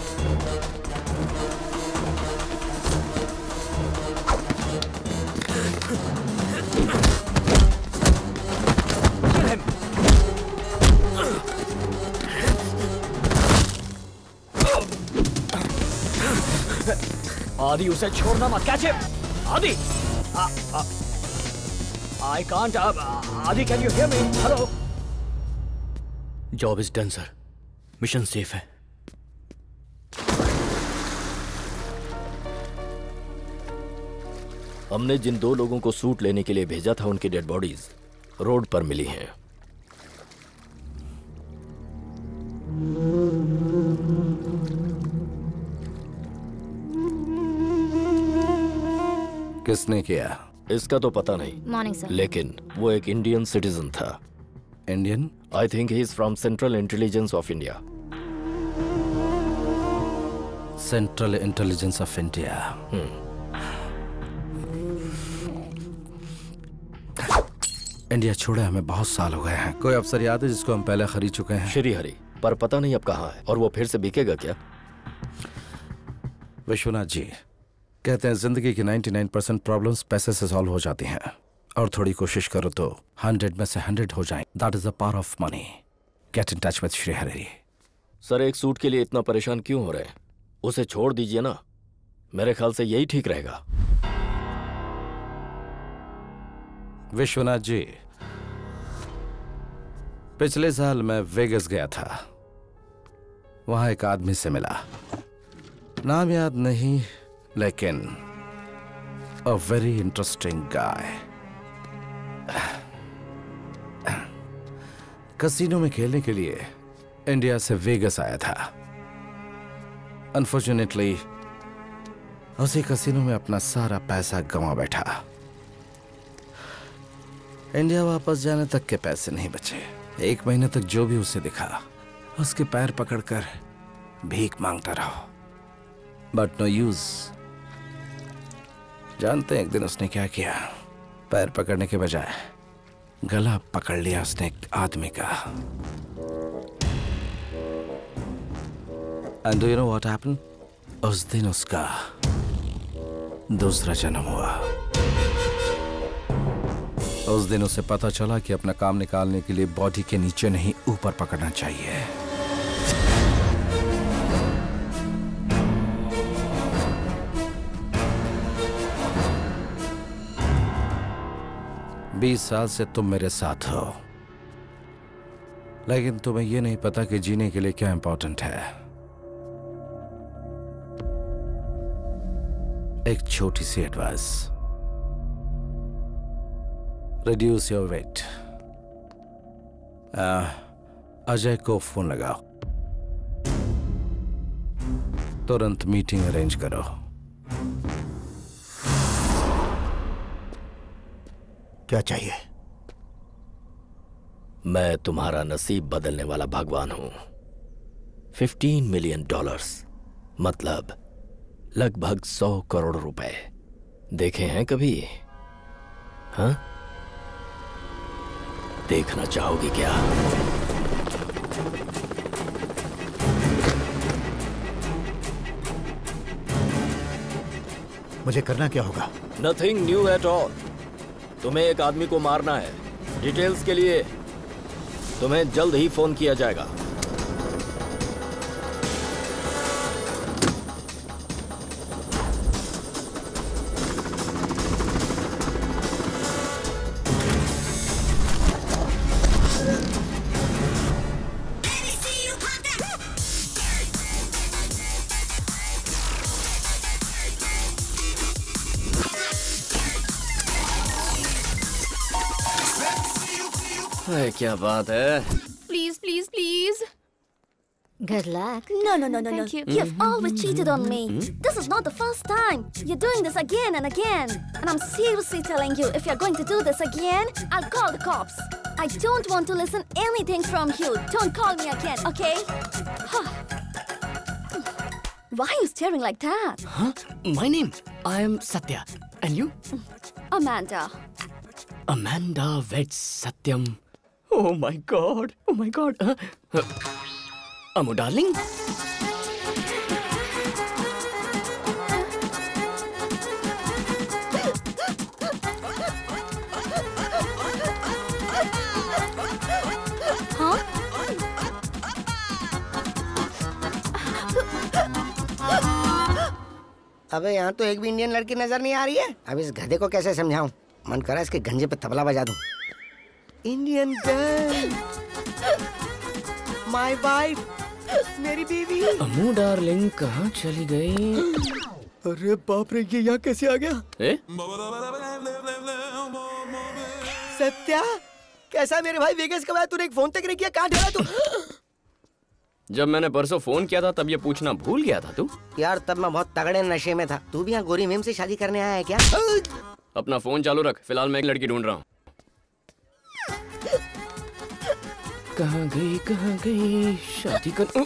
Kill him. Adi, उसे छोड़ना मत। Catch him. Adi, I can't. Adi, can you hear me? Hello. Job is done sir. Mission safe है। हमने जिन 2 लोगों को सूट लेने के लिए भेजा था, उनकी डेड बॉडीज रोड पर मिली हैं। किसने किया? इसका तो पता नहीं। Morning sir. लेकिन वो एक इंडियन सिटीजन था। Indian? I think he is from Central Intelligence of India. Central Intelligence of India. India छोड़े हमें बहुत साल हो गए हैं। कोई अफसर याद है जिसको हम पहले खरीद चुके हैं? श्री हरि, पर पता नहीं अब कहाँ है, और वो फिर से बिकेगा क्या? विश्वनाथ जी कहते हैं जिंदगी की 99% प्रॉब्लम्स पैसे से सॉल्व हो जाती हैं, और थोड़ी कोशिश करो तो 100 में से 100 हो जाए। That is the power of money. Get in touch with Shri Hari. Sir, एक सूट के लिए इतना परेशान क्यों हो रहे हैं? उसे छोड़ दीजिए ना। मेरे ख्याल से यही ठीक रहेगा। विश्वनाथ जी, पिछले साल मैं वेगस गया था। वहां एक आदमी से मिला, नाम याद नहीं, लेकिन a very interesting guy. Casino में खेलने के लिए इंडिया से वेगस आया था। अनफॉर्चुनेटली उसी कसिनो में अपना सारा पैसा गंवा बैठा। इंडिया वापस जाने तक के पैसे नहीं बचे। 1 महीने तक जो भी उसे दिखा उसके पैर पकड़कर भीख मांगता रहा, बट नो यूज। जानते हैं एक दिन उसने क्या किया? पैर पकड़ने के बजाय गला पकड़ लिया उसने एक आदमी का। And do you know what happened? उस दिन उसका दूसरा जन्म हुआ। उस दिन उसे पता चला कि अपना काम निकालने के लिए बॉडी के नीचे नहीं ऊपर पकड़ना चाहिए। बीस साल से तुम मेरे साथ हो, लेकिन तुम्हें यह नहीं पता कि जीने के लिए क्या इंपॉर्टेंट है। एक छोटी सी advice, reduce your weight. Ajay को फोन लगाओ, तुरंत मीटिंग अरेंज करो। क्या चाहिए? मैं तुम्हारा नसीब बदलने वाला भगवान हूं। $15 मिलियन, मतलब लगभग 100 करोड़ रुपए। देखे हैं कभी? हाँ, देखना चाहोगी क्या? मुझे करना क्या होगा? Nothing new at all. तुम्हें एक आदमी को मारना है। डिटेल्स के लिए तुम्हें जल्द ही फोन किया जाएगा। क्या बात है? Please, please, please. Good luck. No, no, no, no, no. Thank you. You've always cheated on me. This is not the first time. You're doing this again and again. And I'm seriously telling you, if you're going to do this again, I'll call the cops. I don't want to listen anything from you. Don't call me again, okay? Why are you staring like that? Huh? My name? I am Satya. And you? Amanda. Amanda Vets Satyam. Oh my God. Oh my God. Amu darling? अबे यहाँ तो एक भी Indian लड़की नजर नहीं आ रही है। अब इस गधे को कैसे समझाऊं? मन करा इसके गंजे पे तबला बजा दूं। इंडियन गर्ल, माय वाइफ, मेरी बीवी। अम्मू डार्लिंग कहाँ चली गई? अरे बाप रे, ये यहाँ कैसे आ गया? सत्या, कैसा मेरे भाई? वेगस कब आया? तूने एक फोन तक नहीं किया, कहाँ ठहरा तू? जब मैंने परसों फोन किया था तब ये पूछना भूल गया था तू? यार तब मैं बहुत तगड़े नशे में था। तू भी यहाँ गोरी मेम से शादी करने आया है क्या? अपना फोन चालू रख, फिलहाल मैं एक लड़की ढूंढ रहा हूँ। कहाँ गई शादी कर।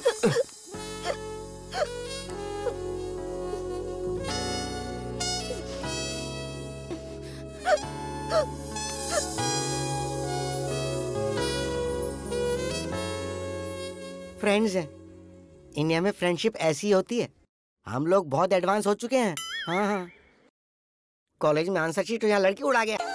फ्रेंड्स हैं। इंडिया में फ्रेंडशिप ऐसी होती है। हम लोग बहुत एडवांस हो चुके हैं। हाँ हाँ, कॉलेज में आंसर शीट तो यहाँ लड़की उड़ा गया।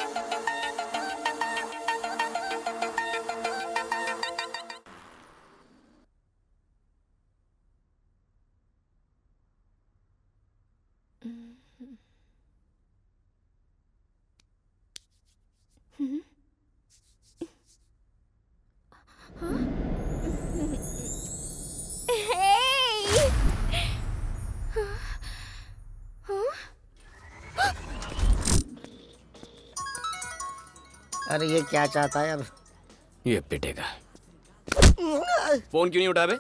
अरे ये क्या चाहता है अब? ये पिटेगा। फोन क्यों नहीं उठा बे?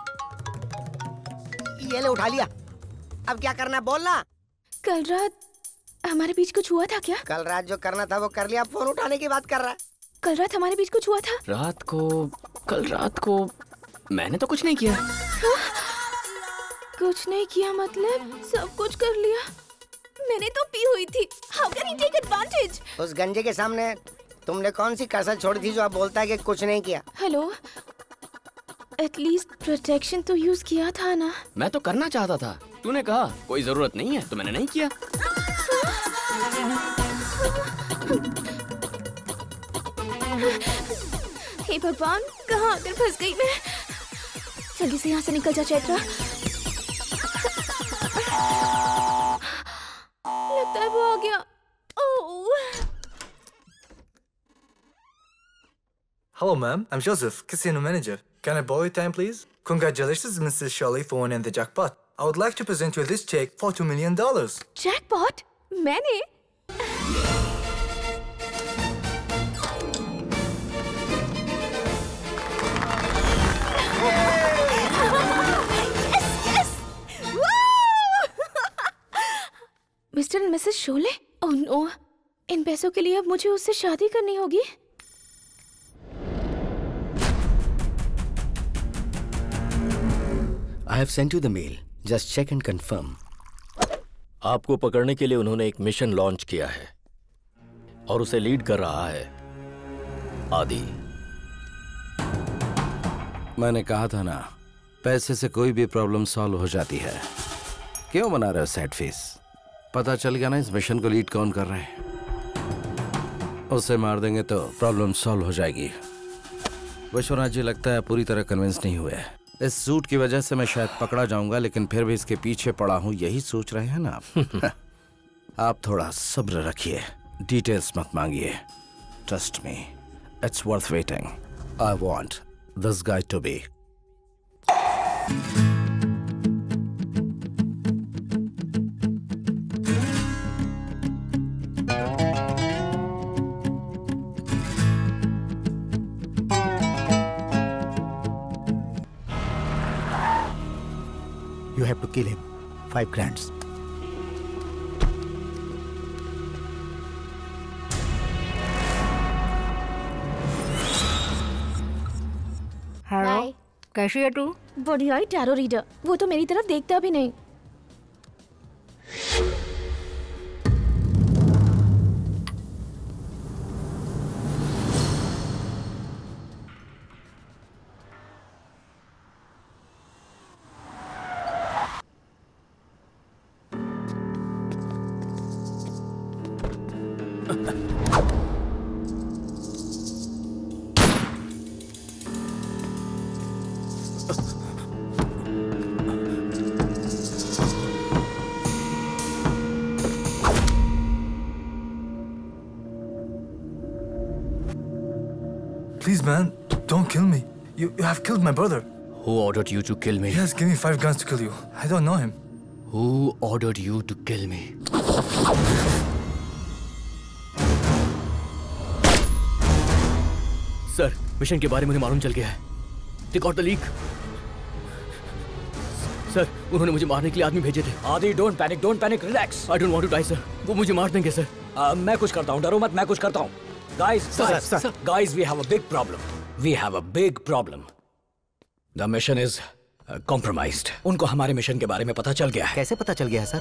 ये ले उठा लिया। अब क्या करना बोलना। कल रात हमारे बीच कुछ हुआ था क्या? कल रात जो करना था वो कर लिया, फोन उठाने की बात कर रहा है। कल रात हमारे बीच कुछ हुआ था? कल रात को मैंने तो कुछ नहीं किया। कुछ नहीं किया मतलब सब कुछ कर लिया। मैंने तो पी हुई थी। How can he take advantage? उस गंजे के सामने तुमने कौन सी कसर छोड़ी थी जो आप बोलता है कि कुछ नहीं किया? हेलो, एटलीस्ट प्रोटेक्शन तो यूज किया था ना? मैं तो करना चाहता था, तूने कहा कोई जरूरत नहीं है तो मैंने नहीं किया। हे भगवान, कहाँ आकर फंस गई मैं। जल्दी से यहाँ से निकल जा चैत्रा। लगता है वो आ गया। Hello, ma'am. I'm Joseph, casino manager. Can I borrow your time, please? Congratulations, Mrs. Shirley, for winning the jackpot. I would like to present you this check for $2 million. Jackpot? मैंने? मिस्टर and Mrs Sholay? Oh no, इन पैसों के लिए अब मुझे उससे शादी करनी होगी। I have sent you the mail. Just check and confirm. आपको पकड़ने के लिए उन्होंने एक मिशन लॉन्च किया है और उसे लीड कर रहा है आदि। मैंने कहा था ना, पैसे से कोई भी प्रॉब्लम सॉल्व हो जाती है। क्यों बना रहे हो सैड फेस? पता चल गया ना इस मिशन को लीड कौन कर रहा है। उसे मार देंगे तो प्रॉब्लम सॉल्व हो जाएगी। विश्वनाथ जी लगता है पूरी तरह कन्विंस नहीं हुए। इस सूट की वजह से मैं शायद पकड़ा जाऊंगा, लेकिन फिर भी इसके पीछे पड़ा हूं, यही सोच रहे हैं ना आप? आप थोड़ा सब्र रखिए, डिटेल्स मत मांगिए। Trust me, it's worth waiting. I want this guy to be. You have to kill him. 5 grand. Hi, कैसी है तू? बढ़िया ही टैरो रीडर। वो तो मेरी तरफ देखता भी नहीं। Please, man, don't kill me. You have killed my brother. Who ordered you to kill me? He has given me 5 guns to kill you. I don't know him. Who ordered you to kill me? Sir, mission के बारे में मालूम चल गया है। They got the leak. Sir, उन्होंने मुझे मारने के लिए आदमी भेजे थे। Adi, don't panic, relax. I don't want to die, sir. वो मुझे मार देंगे, सर। मैं कुछ करता हूँ, डरो मत, मैं कुछ करता हूँ। Guys, we have a big problem. We have a big problem. The mission is compromised. उनको हमारे मिशन के बारे में पता चल गया है। कैसे पता चल गया है सर?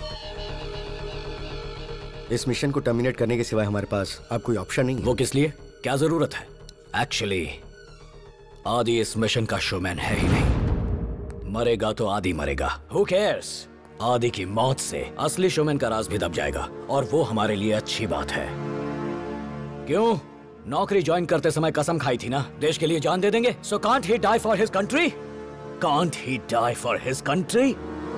इस मिशन को टर्मिनेट करने के सिवाय हमारे पास अब कोई ऑप्शन नहीं है। वो किस लिए? क्या जरूरत है? एक्चुअली आदि इस मिशन का शोमैन है ही नहीं। मरेगा तो आदि मरेगा। Who cares? आदि की मौत से असली शोमैन का राज भी दब जाएगा और वो हमारे लिए अच्छी बात है। क्यों? नौकरी ज्वाइन करते समय कसम खाई थी ना, देश के लिए जान दे देंगे। So can't he die for his country? Can't he die for his country?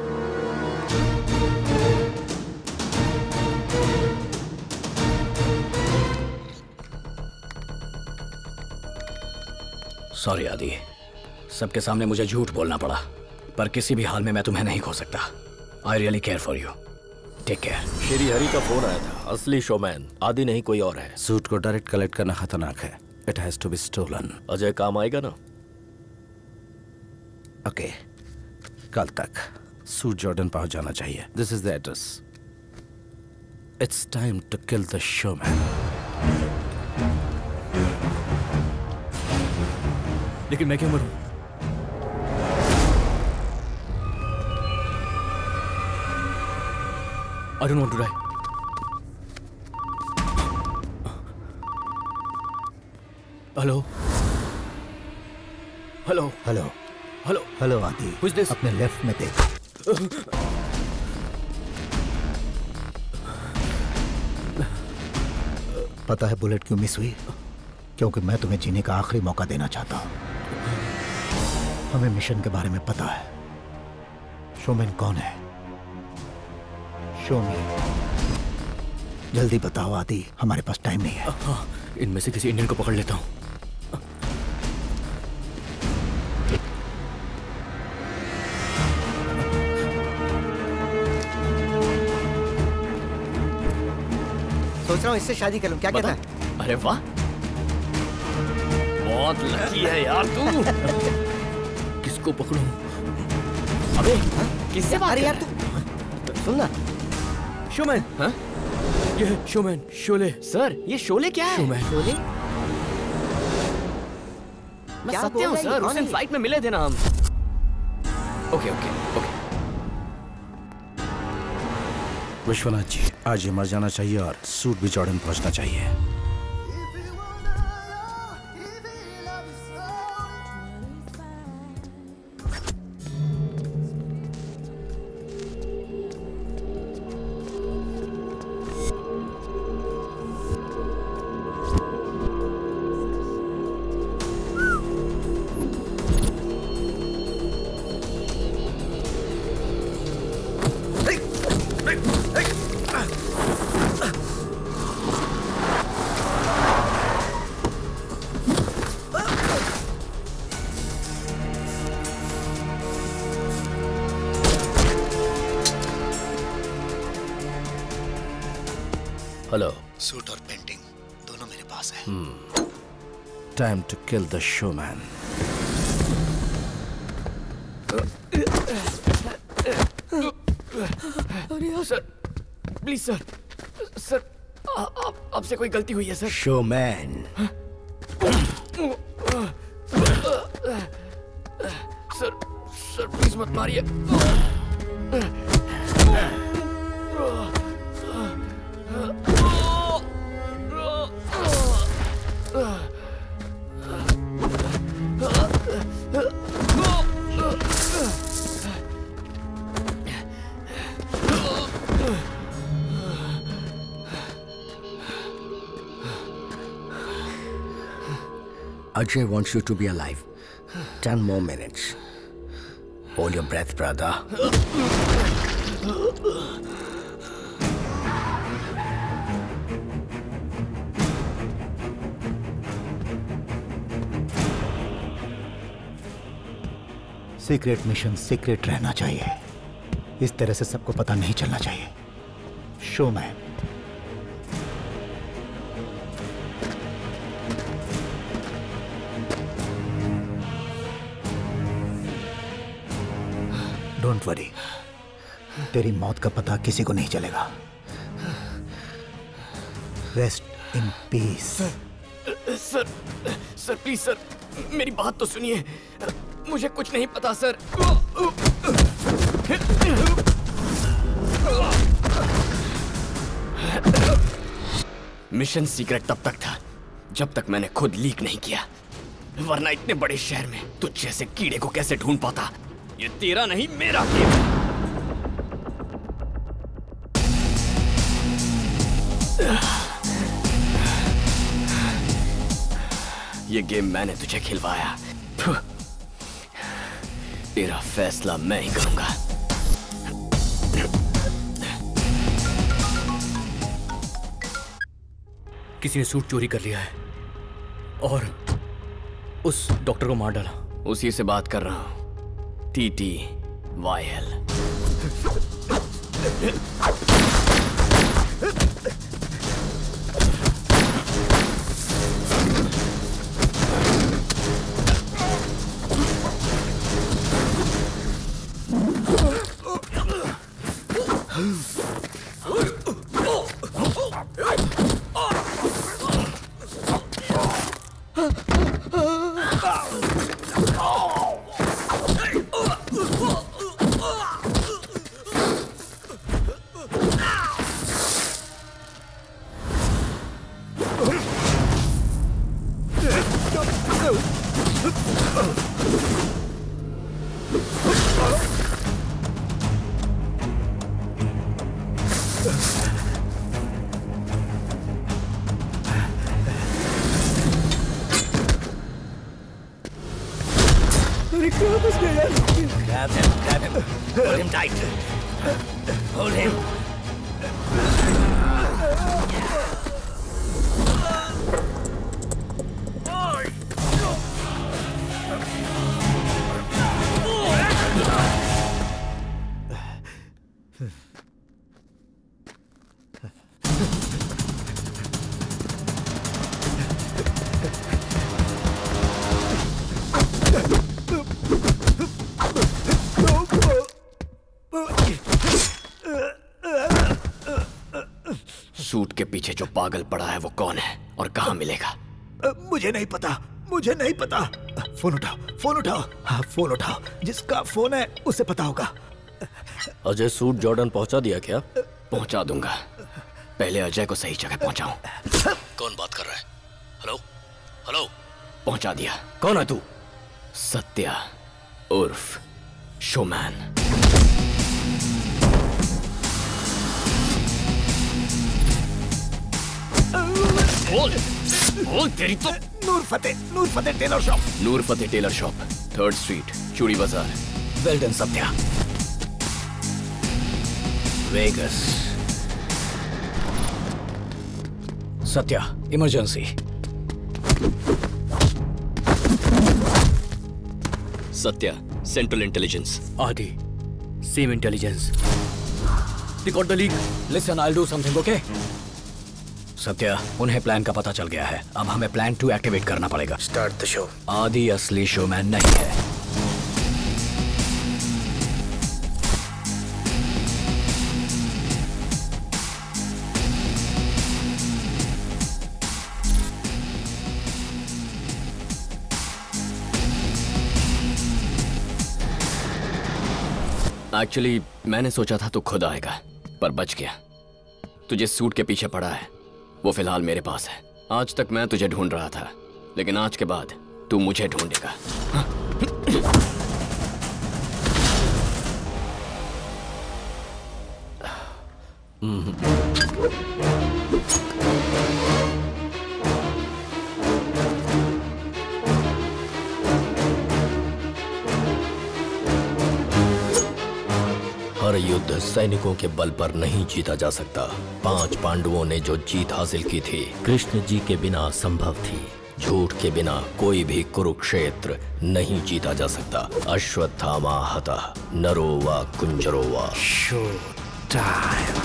Sorry Adi, सबके सामने मुझे झूठ बोलना पड़ा, पर किसी भी हाल में मैं तुम्हें नहीं खो सकता। I really care for you. Take care. Shri Hari का फोन आया था। असली शोमैन आदि नहीं कोई और है। सूट को डायरेक्ट कलेक्ट करना खतरनाक है। It has to be stolen. Ajay काम आएगा ना? ओके, कल तक सूट जॉर्डन पहुंच जाना चाहिए। This is the address. It's time to kill the showman. लेकिन मैं क्यों मरूं? I don't want to die. Hello hello hello hello hello Adi, Who's this? अपने लेफ्ट में देख। पता है बुलेट क्यों मिस हुई? क्योंकि मैं तुम्हें जीने का आखिरी मौका देना चाहता हूं। हमें मिशन के बारे में पता है। शोमैन कौन है? Show me. जल्दी बताओ आदि, हमारे पास टाइम नहीं है। हाँ, इनमें से किसी इंडियन को पकड़ लेता हूँ। सोच रहा हूँ इससे शादी कर लूं, क्या कहता है? अरे वाह, बहुत लकी है यार तू। किसको पकड़ूं? अबे किससे बात? अरे यार तू सुन ना। शोमैन। हाँ? ये है शोमैन, शोले। सर ये शोले क्या है? शोमैन। शोले? मैं क्या सत्य बोल हूँ रहा है? सर, कौन उस है दिन ये? फ्लाइट में मिले थे ना हम। Okay okay okay. Vishwanath ji, आज ये मर जाना चाहिए और सूट भी जॉर्डन पहुंचना चाहिए। हेलो। सूट और पेंटिंग दोनों मेरे पास है। Time to kill the showman. अरे यार सर, प्लीज सर, सर आपसे कोई गलती हुई है sir. Showman. Sir sir please मत मारिए। Ajay wants you to be alive. 10 more minutes. Hold your breath, brother. Secret mission secret रहना चाहिए। इस तरह से सबको पता नहीं चलना चाहिए। शोमैन। डोंट वरी, तेरी मौत का पता किसी को नहीं चलेगा। Rest in peace. Sir sir please sir, मेरी बात तो सुनिए। मुझे कुछ नहीं पता सर। मिशन सीक्रेट तब तक था जब तक मैंने खुद लीक नहीं किया, वरना इतने बड़े शहर में तुझ जैसे कीड़े को कैसे ढूंढ पाता। ये तेरा नहीं मेरा गेम है। ये गेम मैंने तुझे खिलवाया, तेरा फैसला मैं ही करूंगा। किसी ने सूट चोरी कर लिया है और उस डॉक्टर को मार डाला। उसी से बात कर रहा हूं, टीटी वायल। कहाँ फंस गया यार? Grab him. Hold him tight. Hold him. Suit के पीछे जो पागल पड़ा है वो कौन है और कहाँ मिलेगा? मुझे नहीं पता, मुझे नहीं पता। फोन उठाओ, फोन उठाओ। हाँ, फोन उठाओ। जिसका फोन है उसे पता होगा। अजय सूट जॉर्डन पहुंचा दिया क्या? पहुंचा दूंगा, पहले अजय को सही जगह पहुंचाऊं। कौन बात कर रहा है? Hello, hello. पहुंचा दिया। कौन है तू? सत्या उर्फ शोमैन। बोल तेरी तो। Noor Fateh tailor shop. Noor Fateh tailor shop, 3rd street, Chudi Bazaar. Well done Satya. Vegas. Satya, emergency. Satya, central Intelligence. Adi, same intelligence. Record the leak. Listen, I will do something, okay? Satya, उन्हें प्लान का पता चल गया है। अब हमें प्लान 2 एक्टिवेट करना पड़ेगा। Start the show. आदि असली शोमैन नहीं है। एक्चुअली मैंने सोचा था तू खुद आएगा, पर बच गया। तू जिस सूट के पीछे पड़ा है वो फिलहाल मेरे पास है। आज तक मैं तुझे ढूंढ रहा था, लेकिन आज के बाद तू मुझे ढूंढेगा। हर युद्ध सैनिकों के बल पर नहीं जीता जा सकता। 5 पांडवों ने जो जीत हासिल की थी, कृष्ण जी के बिना संभव थी। झूठ के बिना कोई भी कुरुक्षेत्र नहीं जीता जा सकता। अश्वत्थामा हतः नरो वा कुंजरो वा। Show time.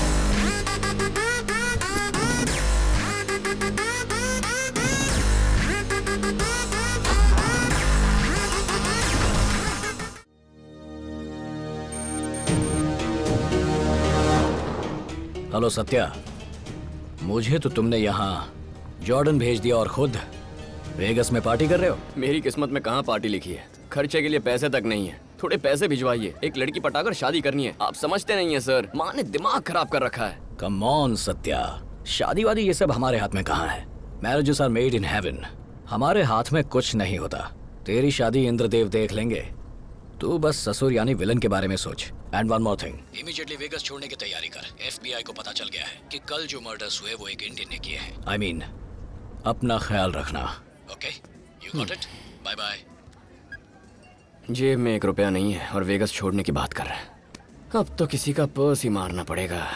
हेलो सत्या, मुझे तो तुमने यहाँ जॉर्डन भेज दिया और खुद वेगस में पार्टी कर रहे हो। मेरी किस्मत में कहाँ पार्टी लिखी है? खर्चे के लिए पैसे तक नहीं है। थोड़े पैसे भिजवाइए, एक लड़की पटाकर शादी करनी है। आप समझते नहीं है सर, माँ ने दिमाग खराब कर रखा है। कम ऑन सत्या, शादी वादी ये सब हमारे हाथ में कहाँ है? Marriages are made in heaven. हमारे हाथ में कुछ नहीं होता। तेरी शादी इंद्रदेव देख लेंगे। तू बस ससुर यानी विलन के बारे में सोच। And one more thing, immediately Vegas छोड़ने की तैयारी कर। FBI को पता चल गया है कि कल जो मर्डर्स हुए वो एक इंडियन ने किए हैं। I mean, अपना ख्याल रखना। Okay, you got it? Bye bye. जेब में 1 रुपया नहीं है और वेगस छोड़ने की बात कर रहा है। अब तो किसी का पर्स ही मारना पड़ेगा।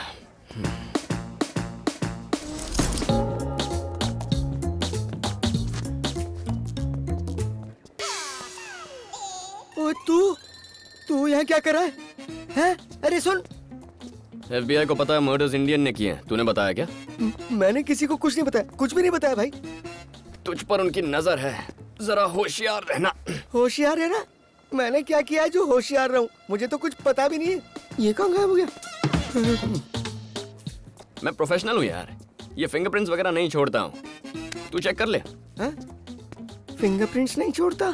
ओ तू यहाँ क्या कर रहा है? हैं? अरे सुन, FBI को पता है मर्डर्स इंडियन ने किए हैं। तूने बताया क्या? मैंने किसी को कुछ नहीं बताया, कुछ भी नहीं बताया भाई। तुझ पर उनकी नजर है, जरा होशियार रहना। होशियार रहना? मैंने क्या किया है जो होशियार रहूं? मुझे तो कुछ पता भी नहीं है। ये कहाँ गायब हो गया? मैं प्रोफेशनल हूँ यार, ये फिंगरप्रिंट्स वगैरह नहीं छोड़ता हूँ। तू चेक कर ले। फिंगरप्रिंट्स नहीं छोड़ता?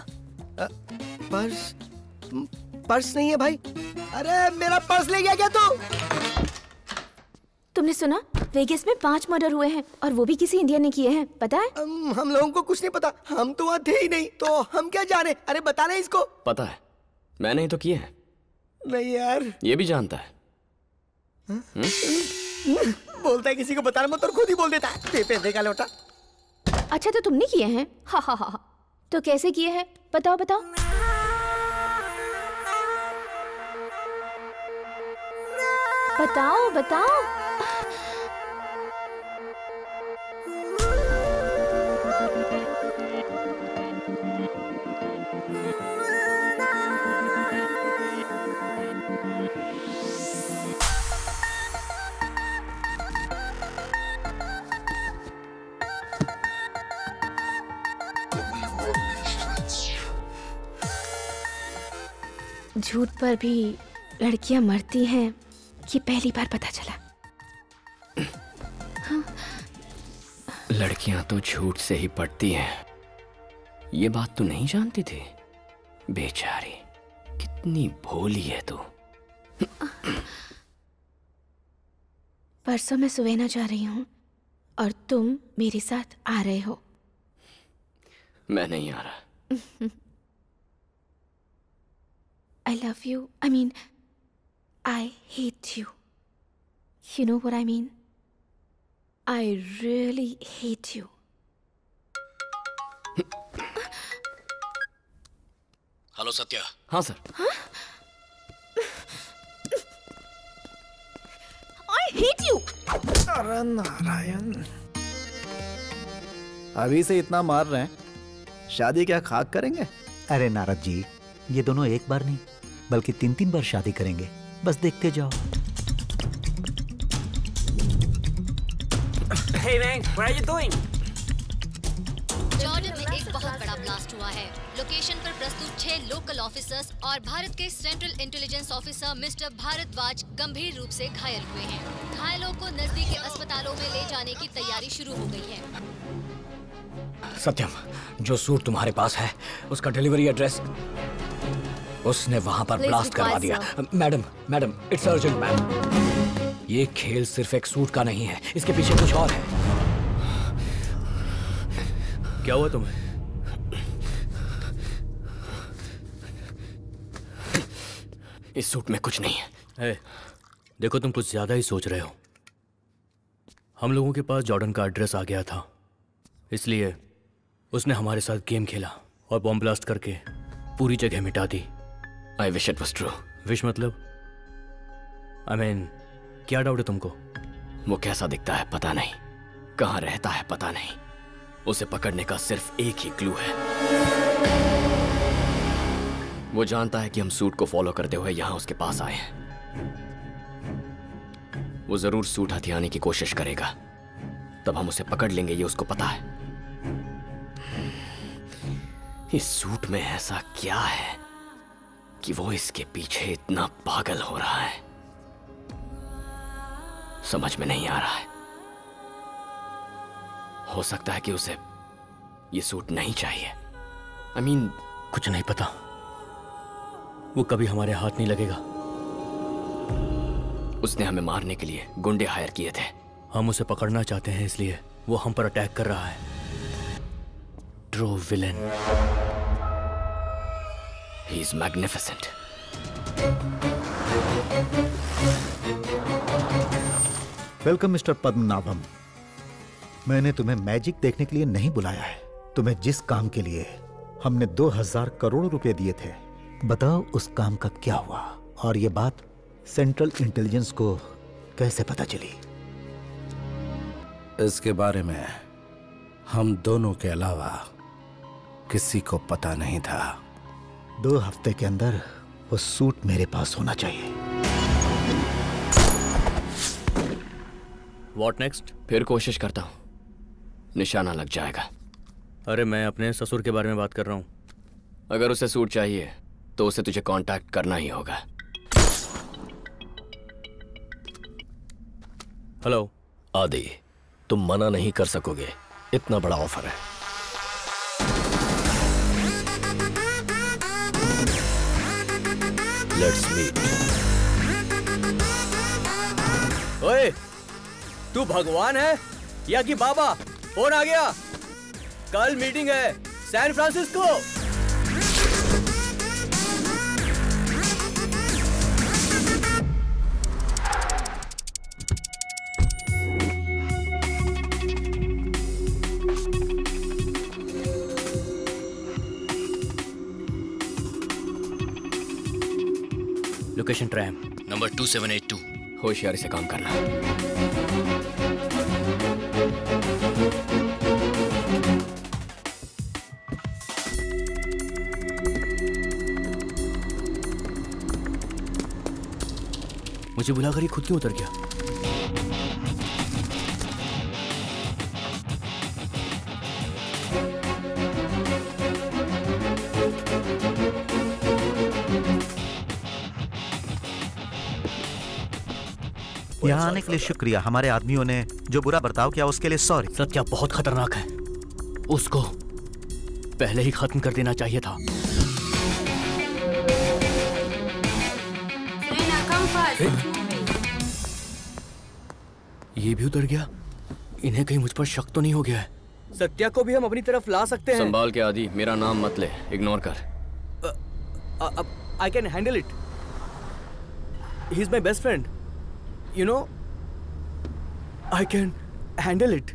पर्स नहीं है भाई। अरे मेरा पर्स ले गया क्या तू? तुमने सुना? वेगस में 5 मर्डर हुए हैं और वो भी किसी इंडियन ने किए हैं, पता है? हम लोगों को कुछ नहीं पता, हम तो वहाँ थे ही नहीं, तो हम क्या जाने? अरे बता रहे इसको। पता है, मैंने ही तो किए हैं। नहीं यार, ये भी जानता है। बोलता है किसी को बताना मत और खुद ही बोल देता है। पैसे का लोटा। अच्छा तो तुमने किए हैं? हा हा हा। तो कैसे किए हैं? बताओ बताओ। बताओ बताओ। झूठ पर भी लड़कियां मरती हैं, ये पहली बार पता चला। हाँ। लड़कियां तो झूठ से ही पड़ती हैं, ये बात तू नहीं जानती थी? बेचारी, कितनी भोली है तू। परसों मैं सुवेना जा रही हूँ और तुम मेरे साथ आ रहे हो। मैं नहीं आ रहा। I love you. I mean, I hate you. You know what I mean? I really hate you. Hello Satya. हाँ सर। हाँ? I hate you. अरे नारायण, अभी से इतना मार रहे हैं, शादी क्या खाक करेंगे? अरे नारद जी, ये दोनों एक बार नहीं बल्कि 3-3 बार शादी करेंगे, बस देखते जाओ। Hey man, what are you doing? Jordan में एक बहुत बड़ा ब्लास्ट हुआ है। लोकेशन पर प्रस्तुत 6 लोकल ऑफिसर्स और भारत के Central Intelligence officer mister Bhardwaj गंभीर रूप से घायल हुए हैं। घायलों को नजदीकी अस्पतालों में ले जाने की तैयारी शुरू हो गई है। सत्यम, जो सूट तुम्हारे पास है उसका डिलीवरी एड्रेस उसने वहां पर ब्लास्ट करवा दिया। Madam, it's urgent ma'am. ये खेल सिर्फ एक सूट का नहीं है, इसके पीछे कुछ और है। क्या हुआ तुम्हें? इस सूट में कुछ नहीं है। देखो, तुम कुछ ज्यादा ही सोच रहे हो। हम लोगों के पास जॉर्डन का एड्रेस आ गया था, इसलिए उसने हमारे साथ गेम खेला और बॉम्ब ब्लास्ट करके पूरी जगह मिटा दी। I wish it was true. Wish मतलब? I mean, क्या डाउट है तुमको? वो कैसा दिखता है पता नहीं, कहाँ रहता है पता नहीं, उसे पकड़ने का सिर्फ एक ही क्लू है। वो जानता है कि हम सूट को फॉलो करते हुए यहाँ उसके पास आए हैं। वो जरूर सूट हथियाने की कोशिश करेगा, तब हम उसे पकड़ लेंगे, ये उसको पता है। इस सूट में ऐसा क्या है कि वो इसके पीछे इतना पागल हो रहा है, समझ में नहीं आ रहा है। हो सकता है कि उसे ये सूट नहीं चाहिए। I mean, कुछ नहीं पता, वो कभी हमारे हाथ नहीं लगेगा। उसने हमें मारने के लिए गुंडे हायर किए थे। हम उसे पकड़ना चाहते हैं, इसलिए वो हम पर अटैक कर रहा है। True villain. He is magnificent. Welcome mister Padmanabham. मैंने तुम्हें मैजिक देखने के लिए नहीं बुलाया है, तुम्हें जिस काम के लिए हमने 2000 करोड़ रुपए दिए थे, बताओ उस काम का क्या हुआ, और ये बात सेंट्रल इंटेलिजेंस को कैसे पता चली? इसके बारे में हम दोनों के अलावा किसी को पता नहीं था। 2 हफ्ते के अंदर वो सूट मेरे पास होना चाहिए। What next? फिर कोशिश करता हूं, निशाना लग जाएगा। अरे मैं अपने ससुर के बारे में बात कर रहा हूं। अगर उसे सूट चाहिए तो उसे तुझे कांटेक्ट करना ही होगा। हेलो आदि, तुम मना नहीं कर सकोगे, इतना बड़ा ऑफर है। Let's meet. ओए, तू भगवान है या कि बाबा? फोन आ गया, कल मीटिंग है San Francisco. Location tram number 2782। होशियारी से काम करना। मुझे बुलाकर ये खुद क्यों उतर गया? यहाँ आने के लिए शुक्रिया। हमारे आदमियों ने जो बुरा बर्ताव किया उसके लिए सॉरी। सत्या बहुत खतरनाक है, उसको पहले ही खत्म कर देना चाहिए था। ये भी उतर गया। इन्हें कहीं मुझ पर शक तो नहीं हो गया है? सत्या को भी हम अपनी तरफ ला सकते हैं। संभाल के आदि, मेरा नाम मत ले, इग्नोर कर। I can handle it. He's my best friend. You know, I can handle it.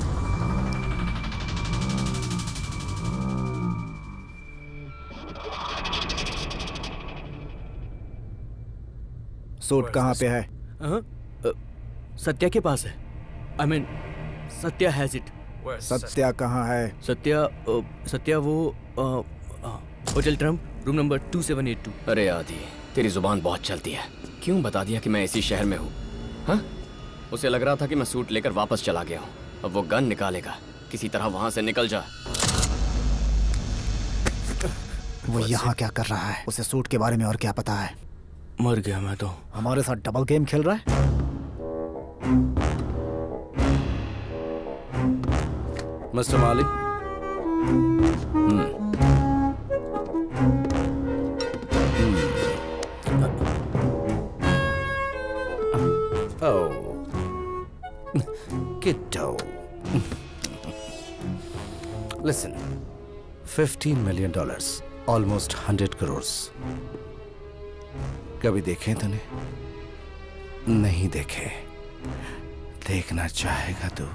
Suit कहाँ पे है? सत्या के पास है। I mean, Satya has it. Satya कहाँ है? सत्या वो होटल ट्रम्प रूम नंबर 2782। अरे आदि, तेरी जुबान बहुत चलती है। क्यों बता दिया कि मैं इसी शहर में हूँ? हाँ? उसे लग रहा था कि मैं सूट लेकर वापस चला गया हूँ। अब वो गन निकालेगा। किसी तरह वहां से निकल जा। वो यहाँ क्या कर रहा है? उसे सूट के बारे में और क्या पता है? मर गया मैं तो। हमारे साथ डबल गेम खेल रहा है। मिस्टर मालिक, Kiddo. Listen, $15 million, almost 100 crores. कभी देखे तूने? नहीं देखे। देखना चाहेगा तू?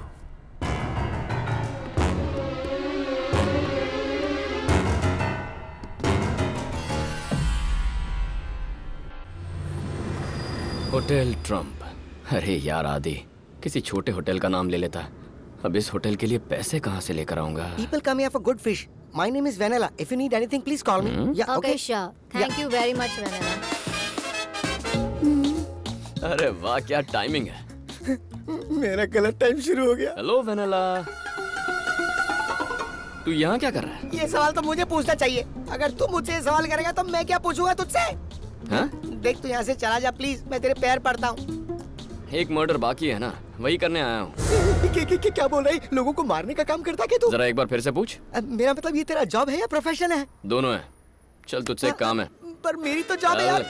Hotel Trump. अरे यार आदि, किसी छोटे होटल का नाम ले लेता। अब इस होटल के लिए पैसे कहाँ से लेकर आऊंगा? People come here for good fish. My name is Vanilla. If you need anything, please call me. Yeah, Okay, sure. Thank you very much, Vanilla. अरे वाह, क्या टाइमिंग है। मेरा गलत टाइम शुरू हो गया। हेलो वेनेला, तू यहाँ क्या कर रहा है? ये सवाल तो मुझे पूछना चाहिए। अगर तू मुझसे सवाल करेगा तो मैं क्या पूछूंगा तुझसे? हाँ? देख, तू यहाँ से चला जा प्लीज, मैं तेरे पैर पड़ता हूँ। एक मर्डर बाकी है ना, वही करने आया हूँ। क्या बोल रही? लोगों को मारने का काम करता क्या तू? जरा एक बार फिर से पूछ। मेरा मतलब ये तेरा जॉब है या प्रोफेशन है? दोनों है। चल, तुझसे एक काम है। पर मेरी तो जॉब है यार।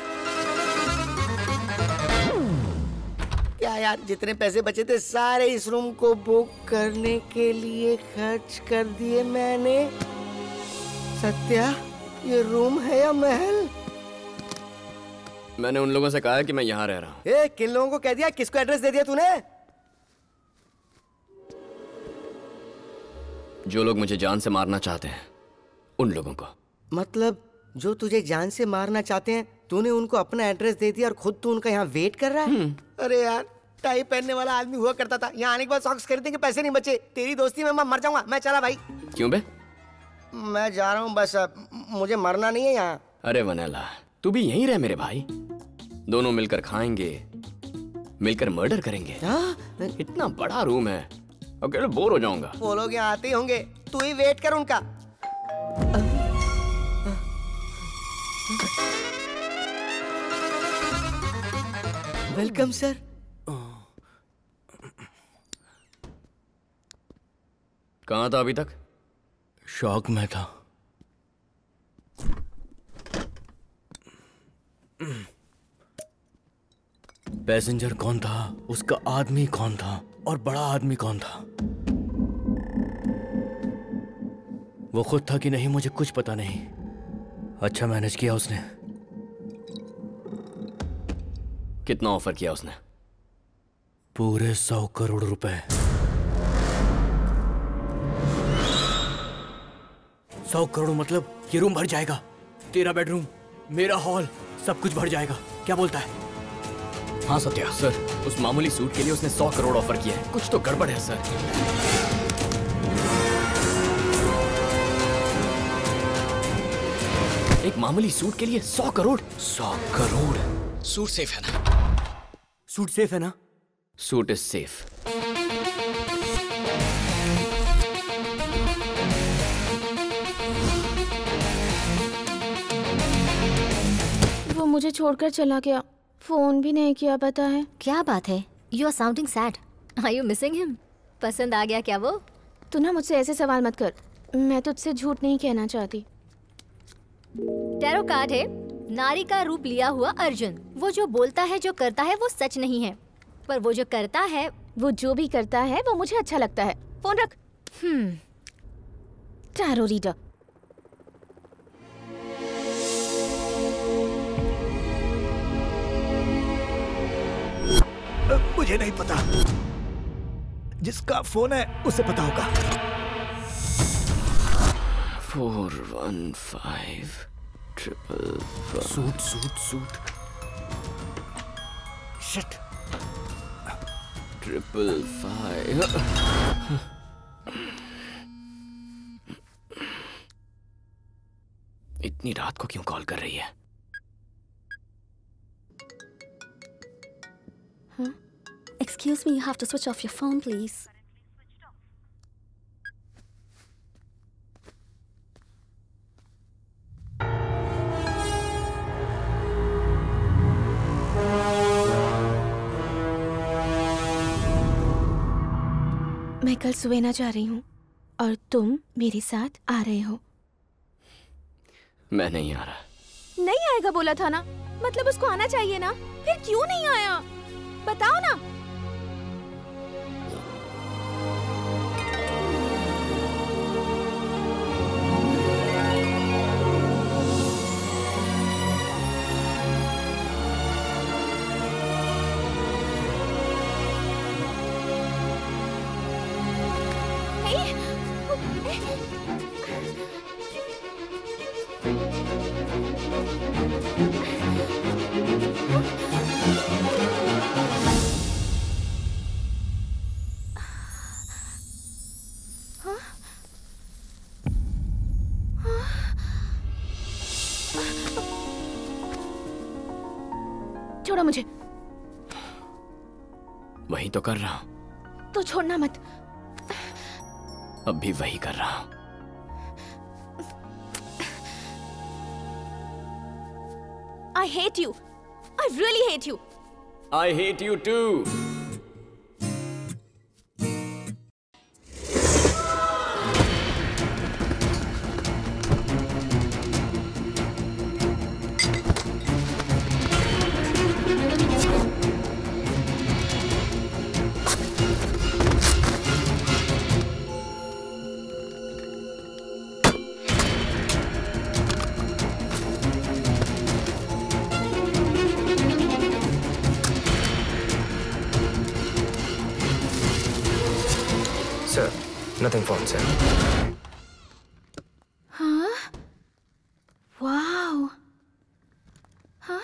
क्या यार, जितने पैसे बचे थे सारे इस रूम को बुक करने के लिए खर्च कर दिए मैंने। सत्या, ये रूम है या महल? मैंने उन लोगों से कहा है कि मैं यहाँ रह रहा हूँ। ए, किन लोगों को कह दिया? किसको एड्रेस दे दिया तूने? जो लोग मुझे जान से मारना चाहते हैं, उन लोगों को। मतलब जो तुझे जान से मारना चाहते हैं, तूने उनको अपना एड्रेस दे दिया और खुद तू उनका यहाँ वेट कर रहा है? अरे यार, टाई पहनने वाला आदमी हुआ करता था। यहाँ आने के बाद सॉक्स खरीदने के पैसे नहीं बचे। तेरी दोस्ती में मैं मर जाऊंगा। मैं चला भाई। क्यों बे? मैं जा रहा हूँ बस, मुझे मरना नहीं है यहाँ। अरे वनेला, तू भी यहीं रह मेरे भाई। दोनों मिलकर खाएंगे, मिलकर मर्डर करेंगे। इतना बड़ा रूम है, अकेले बोर हो जाऊंगा। वो लोग यहाँ आते ही होंगे, तू ही वेट कर उनका। Welcome sir. कहाँ था अभी तक? शॉक में था। पैसेंजर कौन था, उसका आदमी कौन था और बड़ा आदमी कौन था? वो खुद था कि नहीं मुझे कुछ पता नहीं। अच्छा मैनेज किया उसने। कितना ऑफर किया उसने? पूरे 100 करोड़ रुपए। 100 करोड़ मतलब ये रूम भर जाएगा। तेरा बेडरूम, मेरा हॉल, सब कुछ भर जाएगा। क्या बोलता है? हाँ सत्या। सर, उस मामूली सूट के लिए उसने 100 करोड़ ऑफर किया है। कुछ तो गड़बड़ है सर। एक मामूली सूट के लिए 100 करोड़? 100 करोड़? सूट सेफ है ना? सूट सेफ है ना? Suit is safe. वो मुझे छोड़कर चला गया, फोन भी नहीं किया। पता है क्या बात है? You are sounding sad. Are you missing him? पसंद आ गया क्या वो? तू ना मुझसे ऐसे सवाल मत कर, मैं तुझसे झूठ नहीं कहना चाहती। टैरो कार्ड है नारी का रूप लिया हुआ अर्जुन। वो जो बोलता है, जो करता है, वो सच नहीं है, पर वो जो करता है, वो जो भी करता है वो मुझे अच्छा लगता है। फोन रख। Tarot reader. मुझे नहीं पता, जिसका फोन है उसे पता होगा। 415 555। Suit suit suit. शिट। 555। इतनी रात को क्यों कॉल कर रही है? Excuse me, you have to switch off your phone, please. मैं कल सुवेना जा रही हूँ और तुम मेरे साथ आ रहे हो। मैं नहीं आ रहा। नहीं आएगा बोला था ना, मतलब उसको आना चाहिए ना, फिर क्यों नहीं आया? बताओ ना। छोड़ो मुझे। वही तो कर रहा हूं। तो छोड़ना मत। अब भी वही कर रहा हूं। I hate you. I really hate you. I hate you too. Sir, nothing found, sir. हाँ? वाओ। हाँ?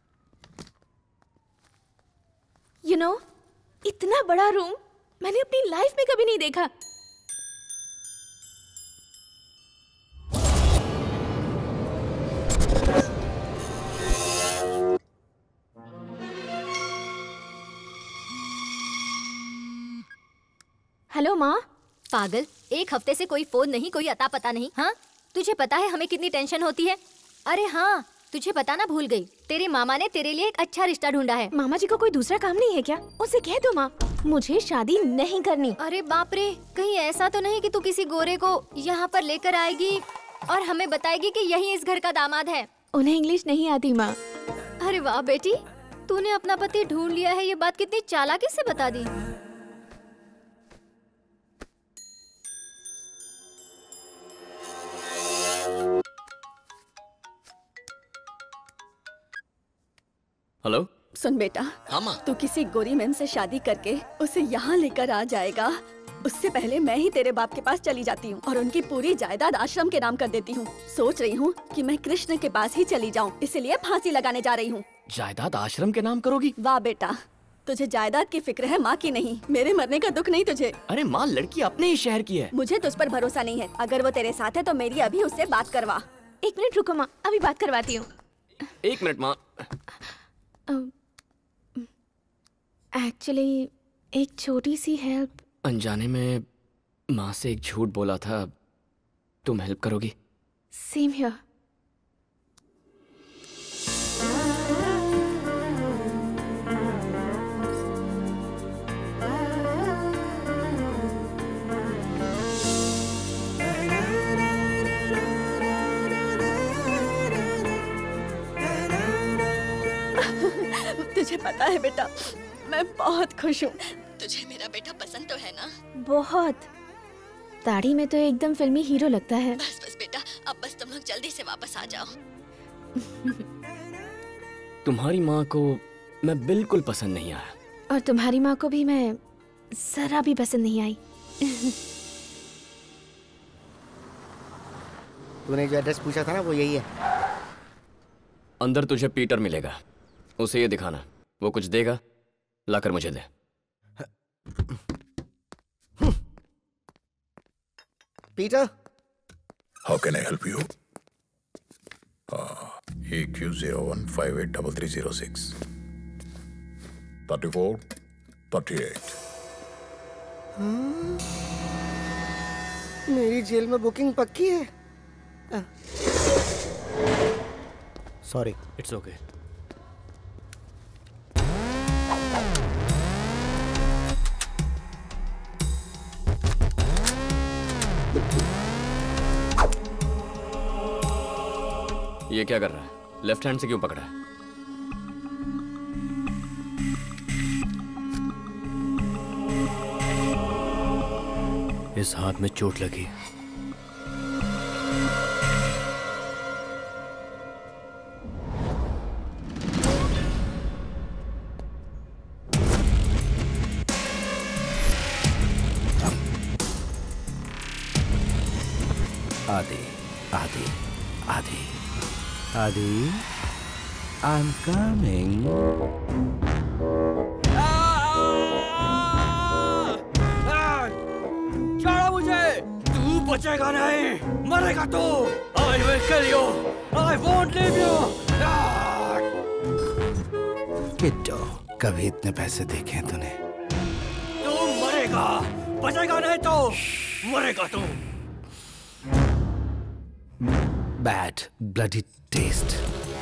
You know, इतना बड़ा रूम मैंने अपनी लाइफ में कभी नहीं देखा। हेलो माँ। पागल, एक हफ्ते से कोई फोन नहीं, कोई अता पता नहीं। हाँ, तुझे पता है हमें कितनी टेंशन होती है। अरे हाँ, तुझे बताना भूल गई, तेरे मामा ने तेरे लिए एक अच्छा रिश्ता ढूंढा है। मामा जी को कोई दूसरा काम नहीं है क्या? उसे कह दो माँ, मुझे शादी नहीं करनी। अरे बाप रे, कहीं ऐसा तो नहीं कि तू किसी गोरे को यहाँ पर लेकर आएगी और हमें बताएगी कि यही इस घर का दामाद है? उन्हें इंग्लिश नहीं आती माँ। अरे वाह बेटी, तूने अपना पति ढूंढ लिया है, ये बात कितनी चालाकी से बता दी। हेलो। सुन बेटा, हाँ माँ। तू किसी गोरी मैम से शादी करके उसे यहाँ लेकर आ जाएगा, उससे पहले मैं ही तेरे बाप के पास चली जाती हूँ और उनकी पूरी जायदाद आश्रम के नाम कर देती हूँ। सोच रही हूँ कि मैं कृष्ण के पास ही चली जाऊँ, इसलिए फांसी लगाने जा रही हूँ। जायदाद आश्रम के नाम करोगी? वाह बेटा, तुझे जायदाद की फिक्र है, माँ की नहीं। मेरे मरने का दुख नहीं तुझे। अरे माँ, लड़की अपने ही शहर की है। मुझे तुझ पर भरोसा नहीं है। अगर वो तेरे साथ है तो मेरी अभी उससे बात करवा। 1 मिनट रुको माँ, अभी बात करवाती हूँ। 1 मिनट माँ। एक्चुअली एक छोटी सी हेल्प। अनजाने में माँ से एक झूठ बोला था, तुम हेल्प करोगी? Same here. तुझे पता है बेटा, मैं बहुत खुश हूँ। तुझे मेरा बेटा पसंद तो है ना? बहुत। दाढ़ी में तो एकदम फिल्मी हीरो लगता है। बस बस बेटा, अब बस तुम लोग जल्दी से वापस आ जाओ। तुम्हारी माँ को मैं बिल्कुल पसंद नहीं आया। और तुम्हारी माँ को भी मैं जरा भी पसंद नहीं आई। तूने जो एड्रेस पूछा था ना, वो यही है। अंदर तुझे पीटर मिलेगा, उसे ये दिखाना। वो कुछ देगा, लाकर मुझे दे। Peter, How can I help you? EQ01583306 34 38. मेरी जेल में बुकिंग पक्की है। सॉरी। It's okay. ये क्या कर रहा है? लेफ्ट हैंड से क्यों पकड़ा है? इस हाथ में चोट लगी। आदि, आदि, आदि, आदि, I'm coming. छोड़ो मुझे! तू बचेगा नहीं, मरेगा तू! I will kill you! I won't leave you! किट्टो, कभी इतने पैसे देखे हैं तूने? तू मरेगा, बचेगा नहीं तो मरेगा तू! Bad bloody taste.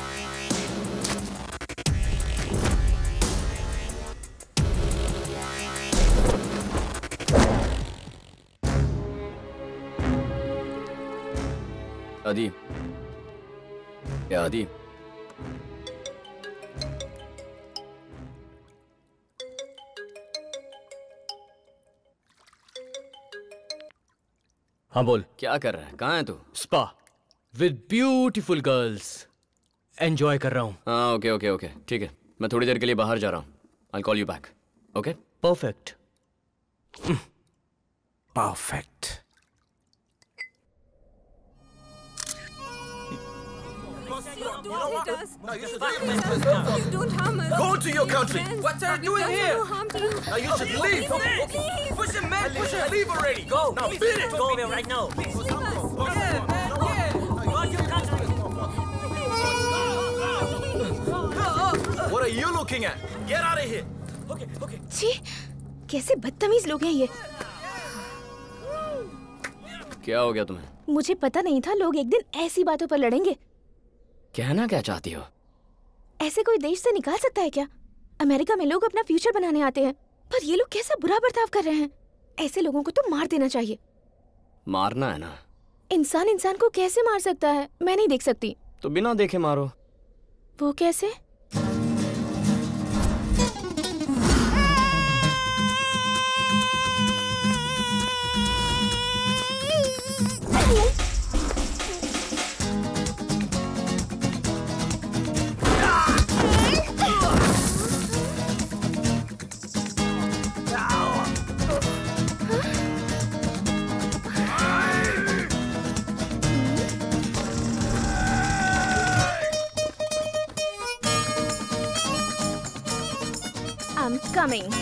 आदि, क्या आदि? हाँ बोल। क्या कर रहा है? कहाँ है तू? Spa with beautiful girls. Enjoy कर रहा हूँ। हाँ, ओके ओके ओके, ठीक है। मैं थोड़ी देर के लिए बाहर जा रहा हूँ। I'll call you back. Okay? Perfect. Perfect. Don't harm us. Go to your country. Friends, What are you doing we here? do harm to you. Now you should leave. Push him, man. Push him. Leave already. Go. Now beat it. Go away right now. What are you looking at? Get out of here. Okay, okay. छी, कैसे बदतमीज लोग हैं ये। क्या हो गया तुम्हें? मुझे पता नहीं था लोग एक दिन ऐसी बातों पर लड़ेंगे। कहना क्या चाहती हो? ऐसे कोई देश से निकाल सकता है क्या? अमेरिका में लोग अपना फ्यूचर बनाने आते हैं, पर ये लोग कैसा बुरा बर्ताव कर रहे हैं। ऐसे लोगों को तो मार देना चाहिए। मारना है ना? इंसान इंसान को कैसे मार सकता है? मैं नहीं देख सकती। तो बिना देखे मारो। वो कैसे? I'm coming.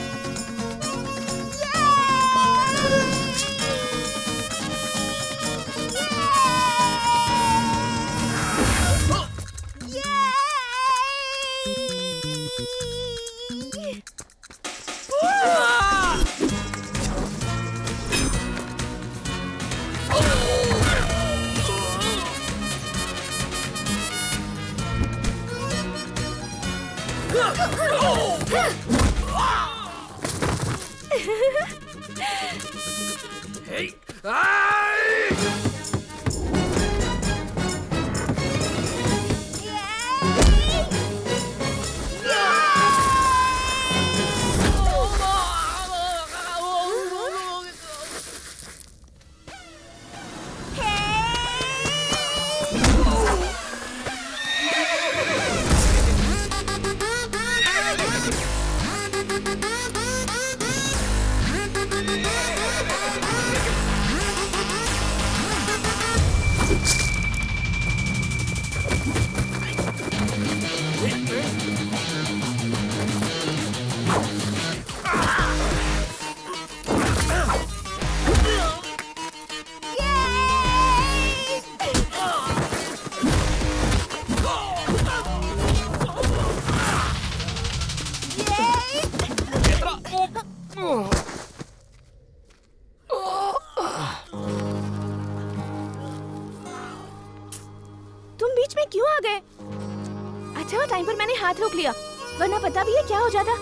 तुम बीच में क्यों आ गए? अच्छा टाइम पर मैंने हाथ रोक लिया, वरना पता भी है क्या हो जाता।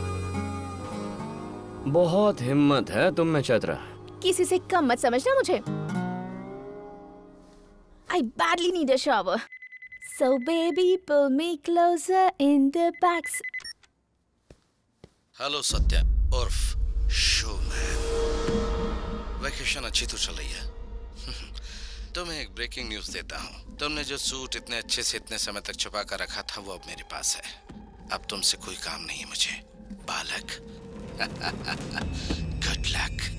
बहुत हिम्मत है तुम में चैत्रा। किसी से कम मत समझना मुझे। I badly need a shower. So baby pull me closer in the back. Hello Satya उर्फ शोमैन। वैकेशन अच्छी तो चल रही है। तुम्हें एक ब्रेकिंग न्यूज देता हूँ। तुमने जो सूट इतने अच्छे से इतने समय तक छुपा कर रखा था वो अब मेरे पास है। अब तुमसे कोई काम नहीं है मुझे, बालक। Good luck.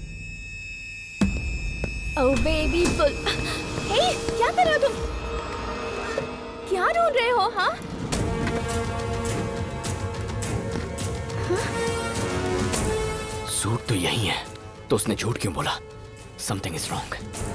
Oh baby pull. Hey, क्या कर रहे हो तुम? क्या ढूंढ रहे हो? हाँ? सूट तो यही है, तो उसने झूठ क्यों बोला? Something is wrong.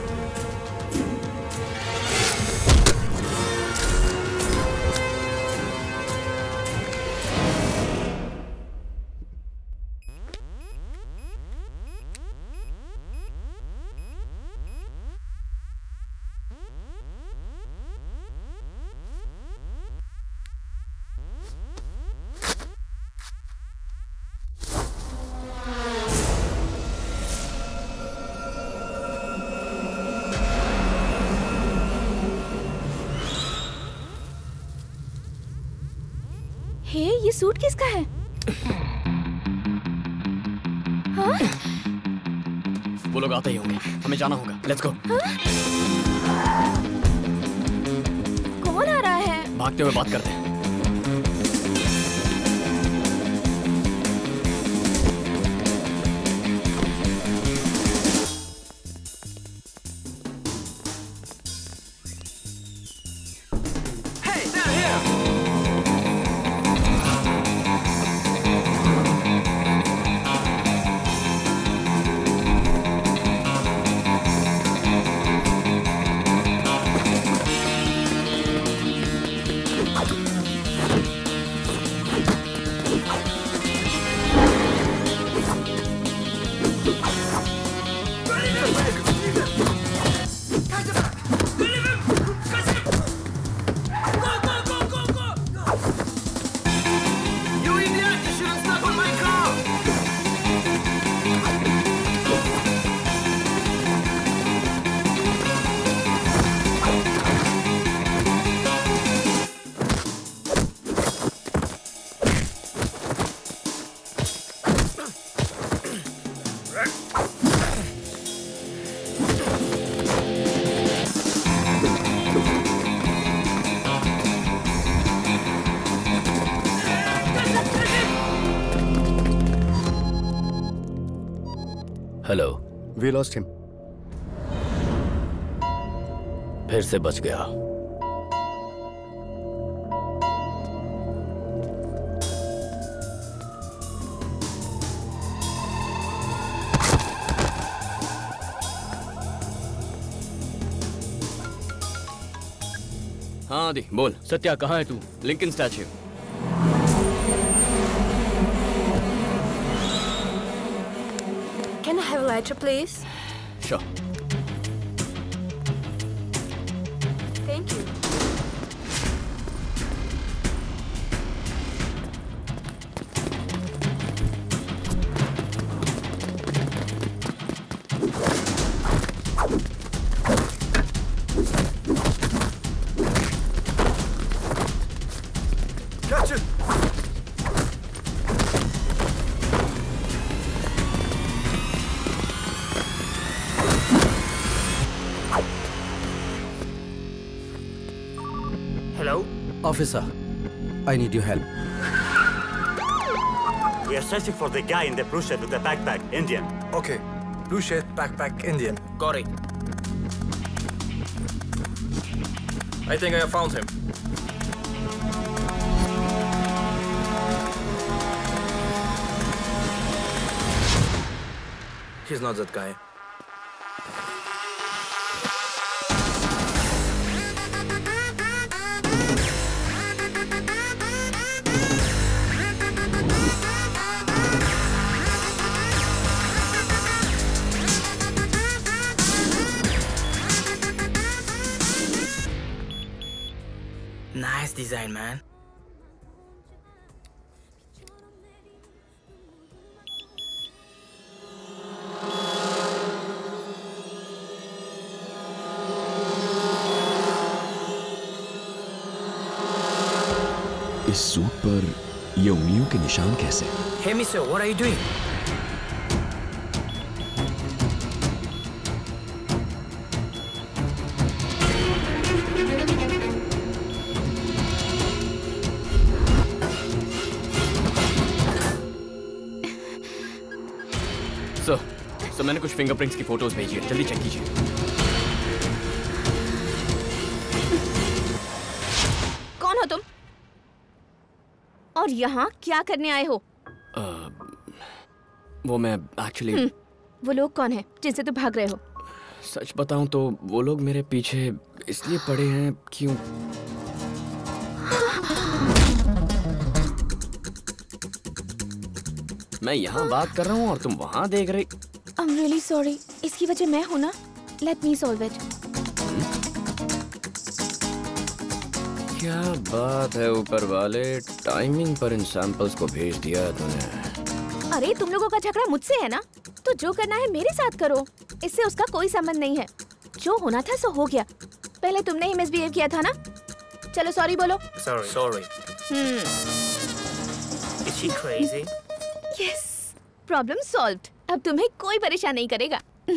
हे, ये सूट किसका है? हाँ? वो लोग आते ही होंगे, हमें जाना होगा। Let's go. कौन आ रहा है? भागते हुए बात करते हैं। हेलो। We lost him. फिर से बच गया। आदि बोल। सत्या कहाँ है तू? Lincoln statue. Can I have a lighter, please? Sure. Thank you. Catch it! Hello? Officer, I need your help. We are searching for the guy in the blue shirt with the backpack, Indian. Okay. Blue shirt, backpack, Indian. Got it. I think I have found him. He's not that guy. Nice design, man. इस suit पर ये उंगलियों के निशान कैसे? Hey, mister, what are you doing? Sir मैंने कुछ fingerprints की फोटोज भेजी है, जल्दी चेक कीजिए। कौन हो तुम? और यहाँ क्या करने आए हो? वो मैं एक्चुअली वो लोग कौन है जिनसे तुम भाग रहे हो? सच बताऊं तो वो लोग मेरे पीछे इसलिए पड़े हैं क्यों? मैं यहाँ बात कर रहा हूँ और तुम वहाँ देख रही। I'm really sorry. इसकी वजह मैं हूँ ना? Let me solve it. क्या बात है ऊपर वाले, टाइमिंग पर इन सैंपल्स को भेज दिया तूने। अरे तुम लोगों का झगड़ा मुझसे है ना, तो जो करना है मेरे साथ करो, इससे उसका कोई संबंध नहीं है। जो होना था सो हो गया। पहले तुमने ही मिसबिहेव किया था ना। चलो सॉरी बोलो। Sorry. Is she crazy? Yes. Problem solved. अब तुम्हें कोई परेशान नहीं करेगा।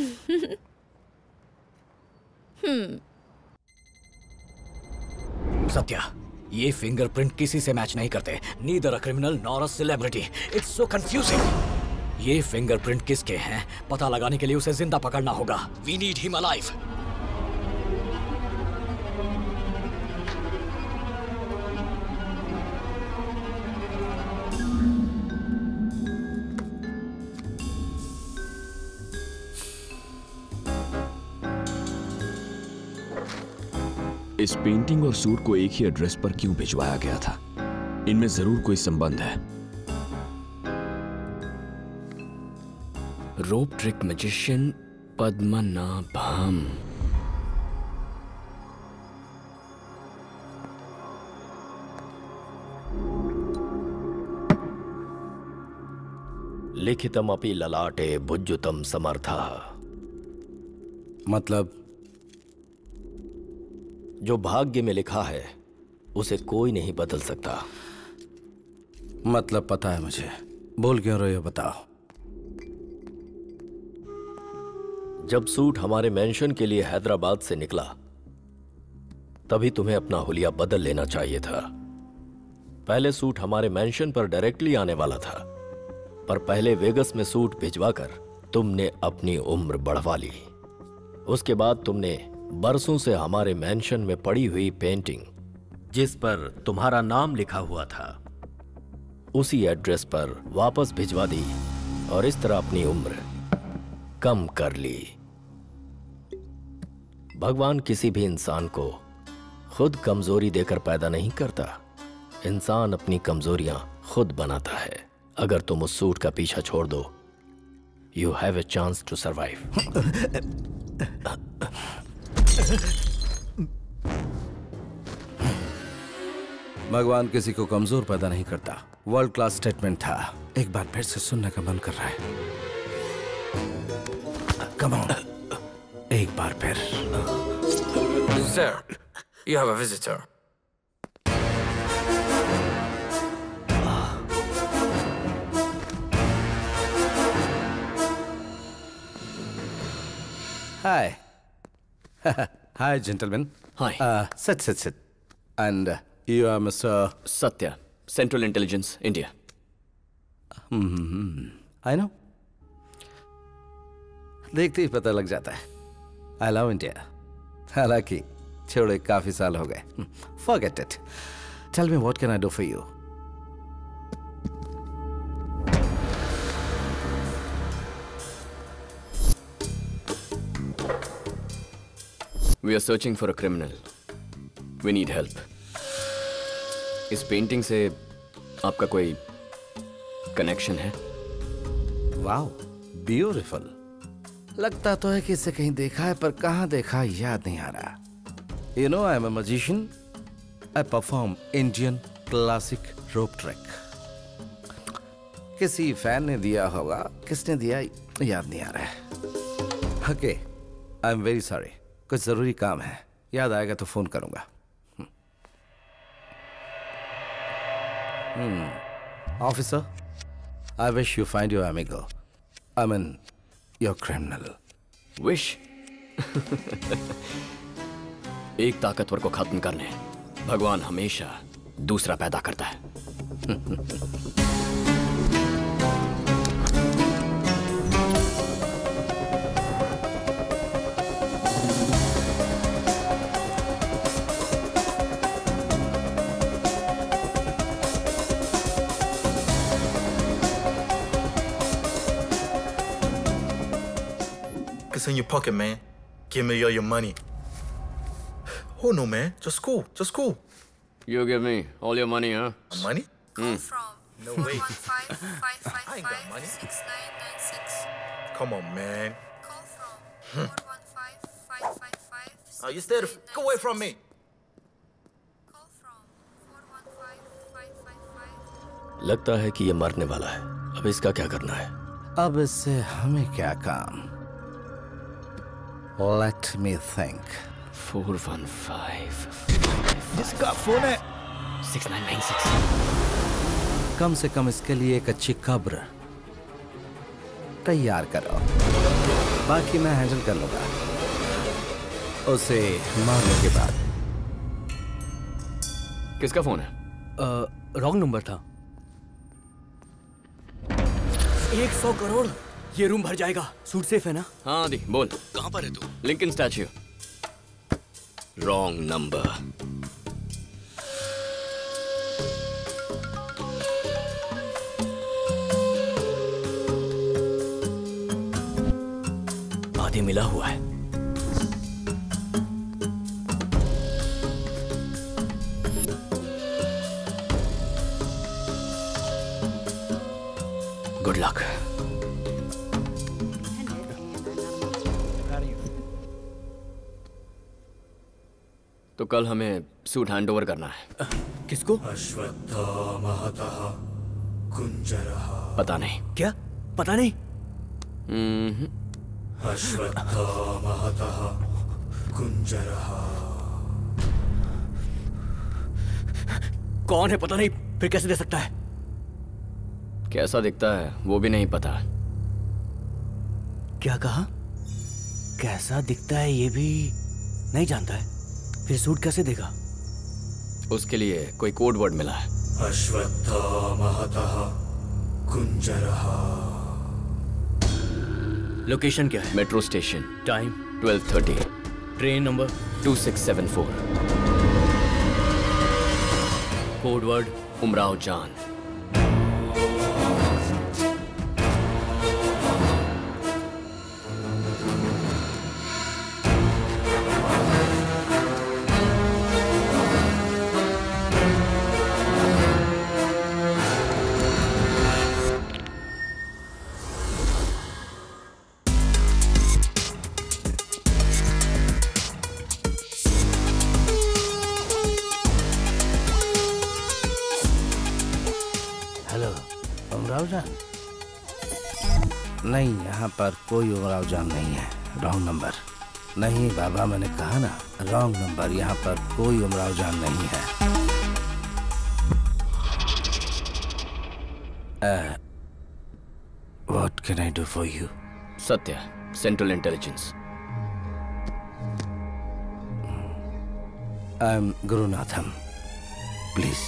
सत्या, ये फिंगरप्रिंट किसी से मैच नहीं करते। Neither a criminal nor a celebrity. It's so confusing. ये फिंगरप्रिंट किसके हैं पता लगाने के लिए उसे जिंदा पकड़ना होगा। We need him alive. इस पेंटिंग और सूट को एक ही एड्रेस पर क्यों भिजवाया गया था? इनमें जरूर कोई संबंध है। Rope trick magician Padmanabham. लिखितम अपि ललाटे भुज्युतम समर्था। मतलब जो भाग्य में लिखा है उसे कोई नहीं बदल सकता। मतलब पता है मुझे, बोल क्यों रहे हो बताओ। जब सूट हमारे मेंशन के लिए हैदराबाद से निकला तभी तुम्हें अपना हुलिया बदल लेना चाहिए था। पहले सूट हमारे मेंशन पर डायरेक्टली आने वाला था, पर पहले वेगस में सूट भिजवाकर तुमने अपनी उम्र बढ़वा ली। उसके बाद तुमने बरसों से हमारे मेंशन में पड़ी हुई पेंटिंग जिस पर तुम्हारा नाम लिखा हुआ था उसी एड्रेस पर वापस भिजवा दी और इस तरह अपनी उम्र कम कर ली। भगवान किसी भी इंसान को खुद कमजोरी देकर पैदा नहीं करता, इंसान अपनी कमजोरियां खुद बनाता है। अगर तुम उस सूट का पीछा छोड़ दो, you have a chance to survive. भगवान किसी को कमजोर पैदा नहीं करता। वर्ल्ड क्लास स्टेटमेंट था, एक बार फिर से सुनने का मन कर रहा है। कम ऑन, एक बार फिर। Sir, you have a visitor. Hi. Hi, gentlemen. Hi. Sit. And you are Mr. Satya, Central Intelligence, India. I know. देखते ही पता लग जाता है। I love India. हालांकि छोड़े काफी साल हो गए। Forget it. Tell me what can I do for you? We are searching for a criminal. We need help. इस पेंटिंग से आपका कोई कनेक्शन है? Wow, beautiful. लगता तो है कि इसे कहीं देखा है, पर कहाँ देखा याद नहीं आ रहा। You know, I am a magician. I perform Indian classic rope trick. किसी फैन ने दिया होगा, किसने दिया याद नहीं आ रहा है। Okay, I am very sorry. कुछ जरूरी काम है, याद आएगा तो फोन करूंगा। Officer, I wish you find your amigo. I mean, your criminal. Wish? एक ताकतवर को खत्म करने भगवान हमेशा दूसरा पैदा करता है। It's in your pocket, man. Give me all your money. Oh no, man. Just cool. You give me all your money, huh? Money? No way. 415-555-6996. I ain't got money. Come on, man. Call from 415-555. Oh, you stay. Go away from me. Call from 415-555. लगता है कि ये मरने वाला है। अब इसका क्या करना है? अब इससे हमें क्या काम? Let me think. 415. इसका फोन है। 6996. कम से कम इसके लिए एक अच्छी कब्र तैयार करो, बाकी मैं हैंडल कर लूंगा। उसे मारने के बाद। किसका फोन है? रॉन्ग नंबर था। 100 करोड़, ये रूम भर जाएगा। सूट सेफ है ना? हाँ आदि, बोल। कहाँ पर है तू? Lincoln statue. Wrong number. आदि मिला हुआ है। Good luck. तो कल हमें सूट हैंड ओवर करना है। किसको? पता नहीं। क्या पता नहीं? कौन है पता नहीं, फिर कैसे दे सकता है? कैसा दिखता है वो भी नहीं पता। क्या कहा? कैसा दिखता है ये भी नहीं जानता है, फिर सूट कैसे देगा? उसके लिए कोई कोड वर्ड मिला है। लोकेशन क्या है? Metro station. Time 12:30। Train number 2674। Code word Umrao Jaan. Umrao Jaan? नहीं, यहाँ पर कोई उमराव जान नहीं है। Wrong number. नहीं बाबा, मैंने कहा ना, रॉन्ग नंबर। यहाँ पर कोई उमराव जान नहीं है। What can I do for you? Satya, central intelligence. I am Gurunatham. Please.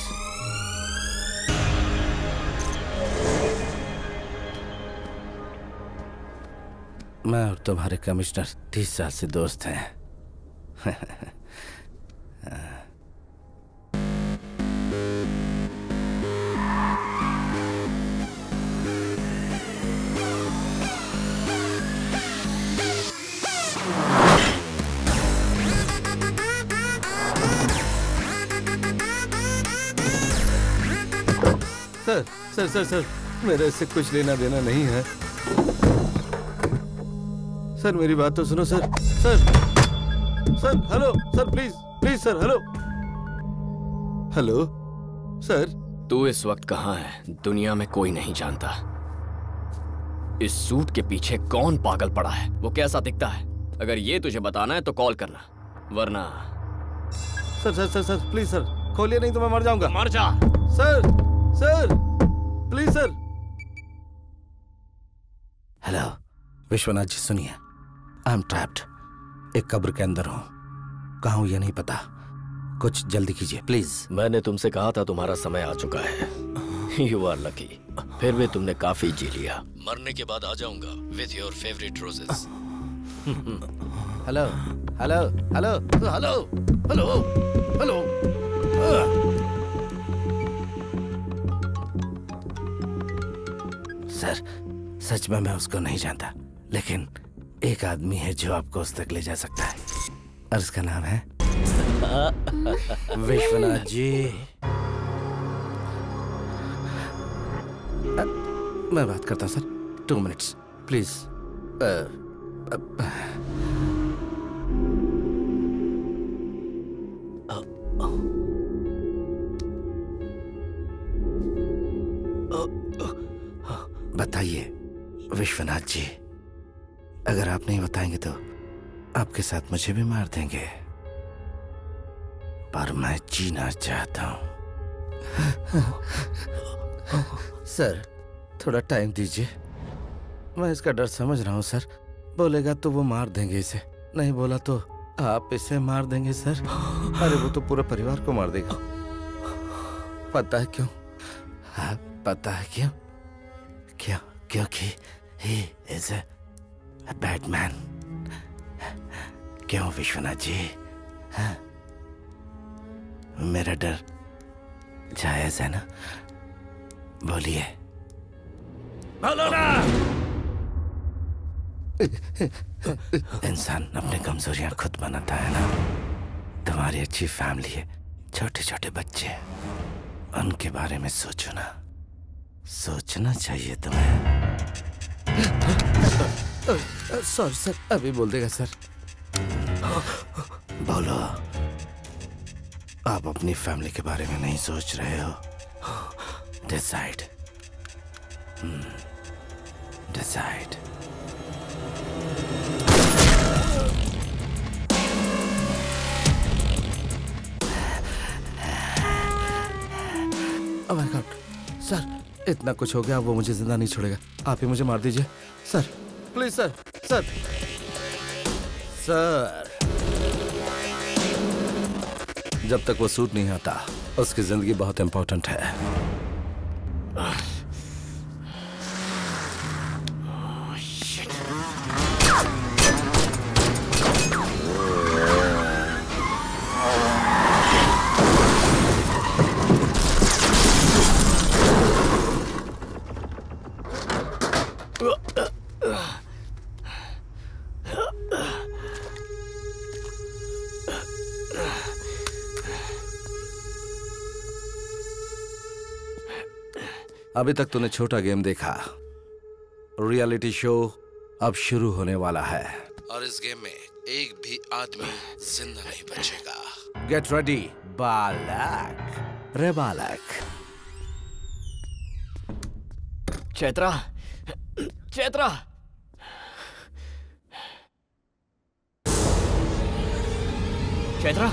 मैं और तुम्हारे कमिश्नर 30 साल से दोस्त हैं। सर सर सर सर, मेरे इससे कुछ लेना देना नहीं है। सर मेरी बात तो सुनो sir. Sir sir hello sir, please please sir, hello hello sir. तू इस वक्त कहाँ है? दुनिया में कोई नहीं जानता इस सूट के पीछे कौन पागल पड़ा है, वो कैसा दिखता है। अगर ये तुझे बताना है तो कॉल करना, वरना। Sir sir sir sir please sir, खोलिए नहीं तो मैं मर जाऊंगा। मर जा। Sir sir please sir. Hello Vishwanath ji, सुनिए। आई एम ट्रैप्ड, एक कब्र के अंदर हूँ। कहाँ हूँ ये नहीं पता, कुछ जल्दी कीजिए प्लीज। मैंने तुमसे कहा था तुम्हारा समय आ चुका है। You are lucky. फिर भी तुमने काफी जी लिया। मरने के बाद आ जाऊंगा with your favourite roses. Hello hello hello hello hello hello. Sir सच में मैं उसको नहीं जानता, लेकिन एक आदमी है जो आपको उस तक ले जा सकता है, और उसका नाम है विश्वनाथ जी। मैं बात करता हूँ सर, 2 मिनट्स प्लीज। बताइए विश्वनाथ जी, अगर आप नहीं बताएंगे तो आपके साथ मुझे भी मार देंगे, पर मैं जीना चाहता हूं। सर थोड़ा टाइम दीजिए, मैं इसका डर समझ रहा हूं सर। बोलेगा तो वो मार देंगे इसे, नहीं बोला तो आप इसे मार देंगे सर। अरे वो तो पूरे परिवार को मार देगा। पता है क्यों? पता है क्यों? क्यों? क्योंकि he is a bad man। क्यों विश्वनाथ जी? हाँ? मेरा डर जायज है ना? बोलिए। बोलो ना। इंसान अपनी कमजोरियां खुद बनाता है ना। तुम्हारी अच्छी फैमिली है, छोटे छोटे बच्चे हैं, उनके बारे में सोचो ना, सोचना चाहिए तुम्हें। सॉरी सर, अभी बोल देगा सर। बोलो, आप अपनी फैमिली के बारे में नहीं सोच रहे हो? Decide, decide. Oh my god sir, इतना कुछ हो गया, वो मुझे जिंदा नहीं छोड़ेगा। आप ही मुझे मार दीजिए sir, please sir. Sir sir जब तक वो सूट नहीं आता, उसकी जिंदगी बहुत इंपॉर्टेंट है। अभी तक तूने छोटा गेम देखा, रियलिटी शो अब शुरू होने वाला है, और इस गेम में एक भी आदमी जिंदा नहीं बचेगा। गेट रेडी बालक। रे बालक, चैत्रा, चैत्रा। चैत्रा,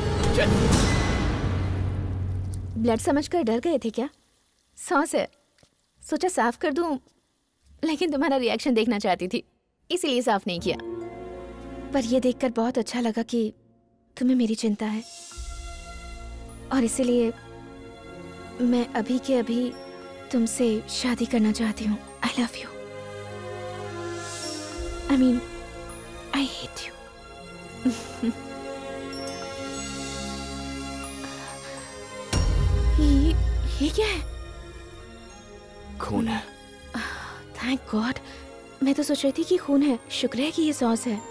ब्लड समझकर डर गए थे क्या? सॉस है, सोचा साफ कर दूं, लेकिन तुम्हारा रिएक्शन देखना चाहती थी, इसीलिए साफ नहीं किया। पर यह देखकर बहुत अच्छा लगा कि तुम्हें मेरी चिंता है, और इसीलिए मैं अभी के अभी तुमसे शादी करना चाहती हूँ। I love you. I mean I hate you. ये क्या है? खून है। थैंक गॉड, मैं तो सोच रही थी कि खून है। शुक्र है कि ये सॉस है।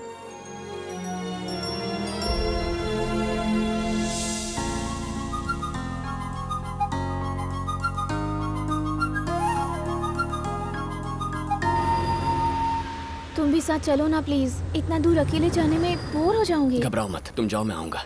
तुम भी साथ चलो ना प्लीज, इतना दूर अकेले जाने में बोर हो जाऊंगी। घबराओ मत, तुम जाओ, मैं आऊंगा।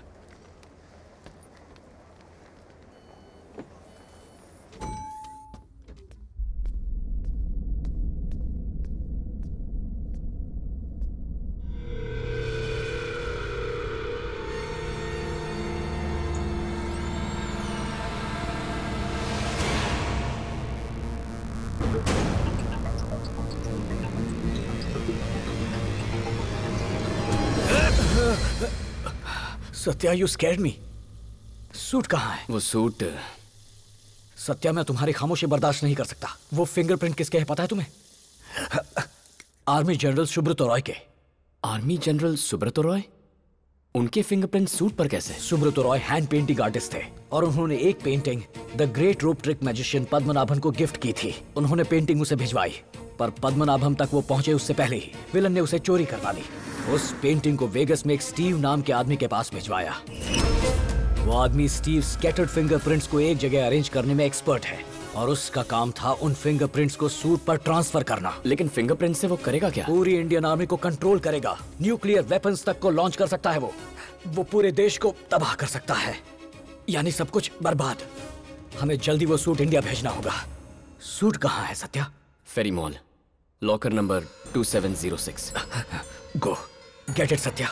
Satya, you scared me. Suit कहाँ है? वो सूट। सत्या, मैं तुम्हारी खामोशी बर्दाश्त नहीं कर सकता। वो फिंगरप्रिंट किसके है पता है तुम्हें? आर्मी जनरल सुब्रतो रॉय के। Army general Subrato Roy? उनके फिंगरप्रिंट सूट पर कैसे? Subrato Roy hand painting artist थे और उन्होंने एक painting the great rope trick magician Padmanabhan को गिफ्ट की थी। उन्होंने पेंटिंग उसे भिजवाई, पर पद्मनाभम तक वो पहुंचे उससे पहले ही विलन ने उसे चोरी करवा दी। उस पेंटिंग को वेगस में एक स्टीव नाम के आदमी के पास भिजवाया। वो आदमी स्टीव स्कैटर्ड फिंगरप्रिंट्स को एक जगह अरेंज करने में एक्सपर्ट है, और उसका काम था उन फिंगरप्रिंट्स को सूट पर ट्रांसफर करना। लेकिन फिंगरप्रिंट से वो करेगा क्या? पूरी इंडियन आर्मी को कंट्रोल करेगा। न्यूक्लियर वेपन्स तक को लॉन्च कर सकता है। वो पूरे देश को तबाह कर सकता है, यानी सब कुछ बर्बाद। हमें जल्दी वो सूट इंडिया भेजना होगा। सूट कहाँ है Satya? Ferry Mall, locker number 2706। Go get it Satya.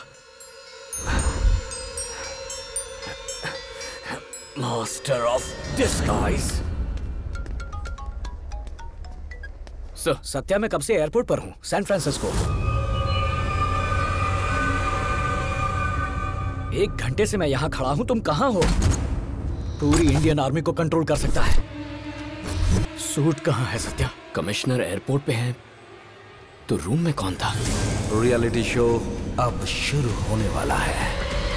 Master of disguise. Satya, मैं कब से एयरपोर्ट पर हूँ, सैन फ्रांसिस्को। 1 घंटे से मैं यहाँ खड़ा हूँ, तुम कहाँ हो? पूरी इंडियन आर्मी को कंट्रोल कर सकता है। सूट कहाँ है सत्या? कमिश्नर एयरपोर्ट पे हैं, तो रूम में कौन था? रियलिटी शो अब शुरू होने वाला है।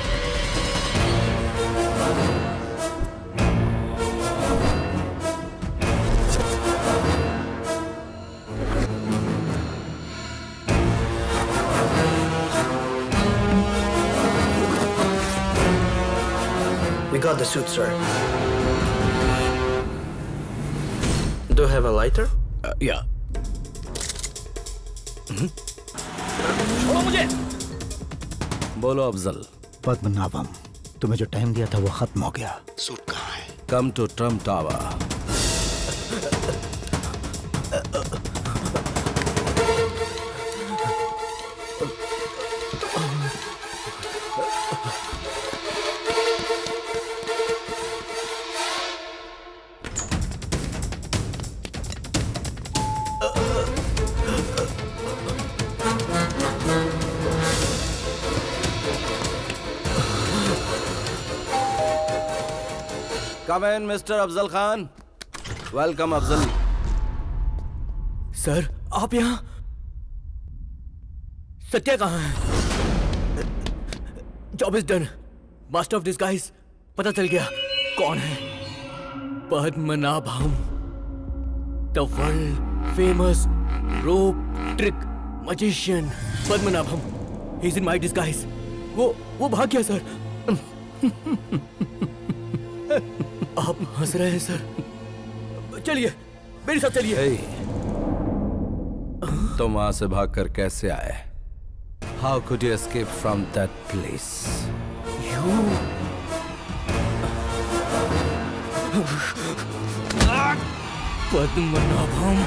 We got the suit, sir. Do you have a lighter? Yeah. छोड़ो मुझे। बोलो अफजल। पद्मनाभम, तुम्हें जो टाइम दिया था वो खत्म हो गया। सूट कहाँ है? Come to Trump Tower. Come in, Mr. Afzal Khan. Welcome Afzal. Sir, आप यहाँ? सत्या कहाँ है? Job is done. Master of disguise पता चल गया कौन है। Padmanabham, the world famous rope trick magician Padmanabham. He is in my disguise. वो भाग गया सर। आप हंस रहे हैं सर। चलिए मेरे साथ चलिए। तुम वहां से भागकर कैसे आए? How could you escape from that place? Padmanabham.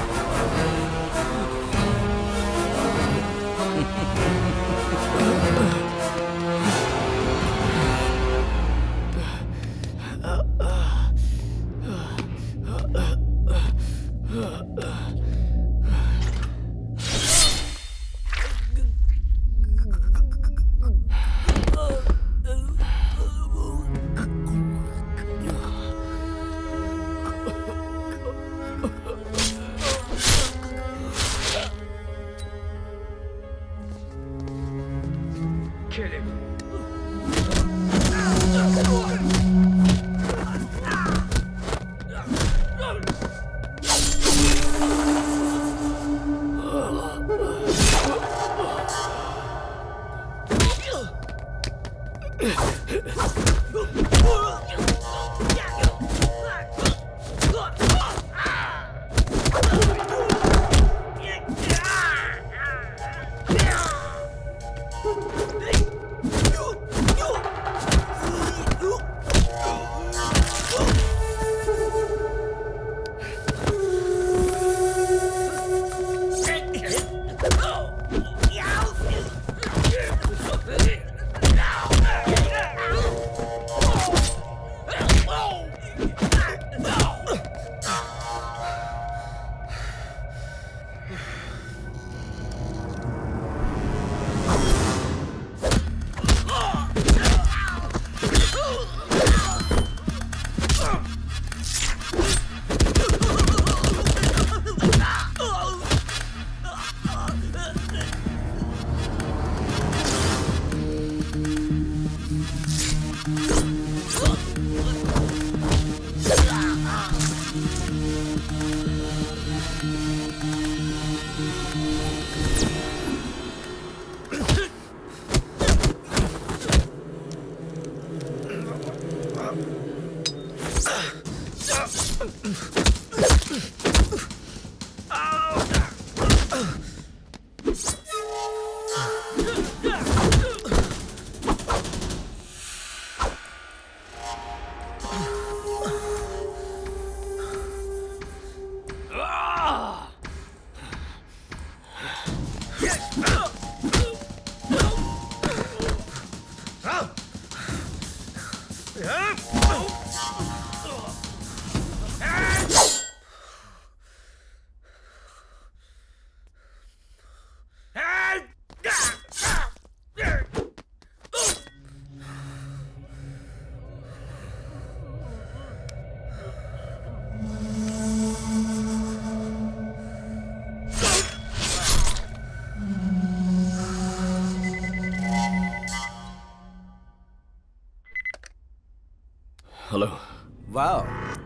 Hello. Wow,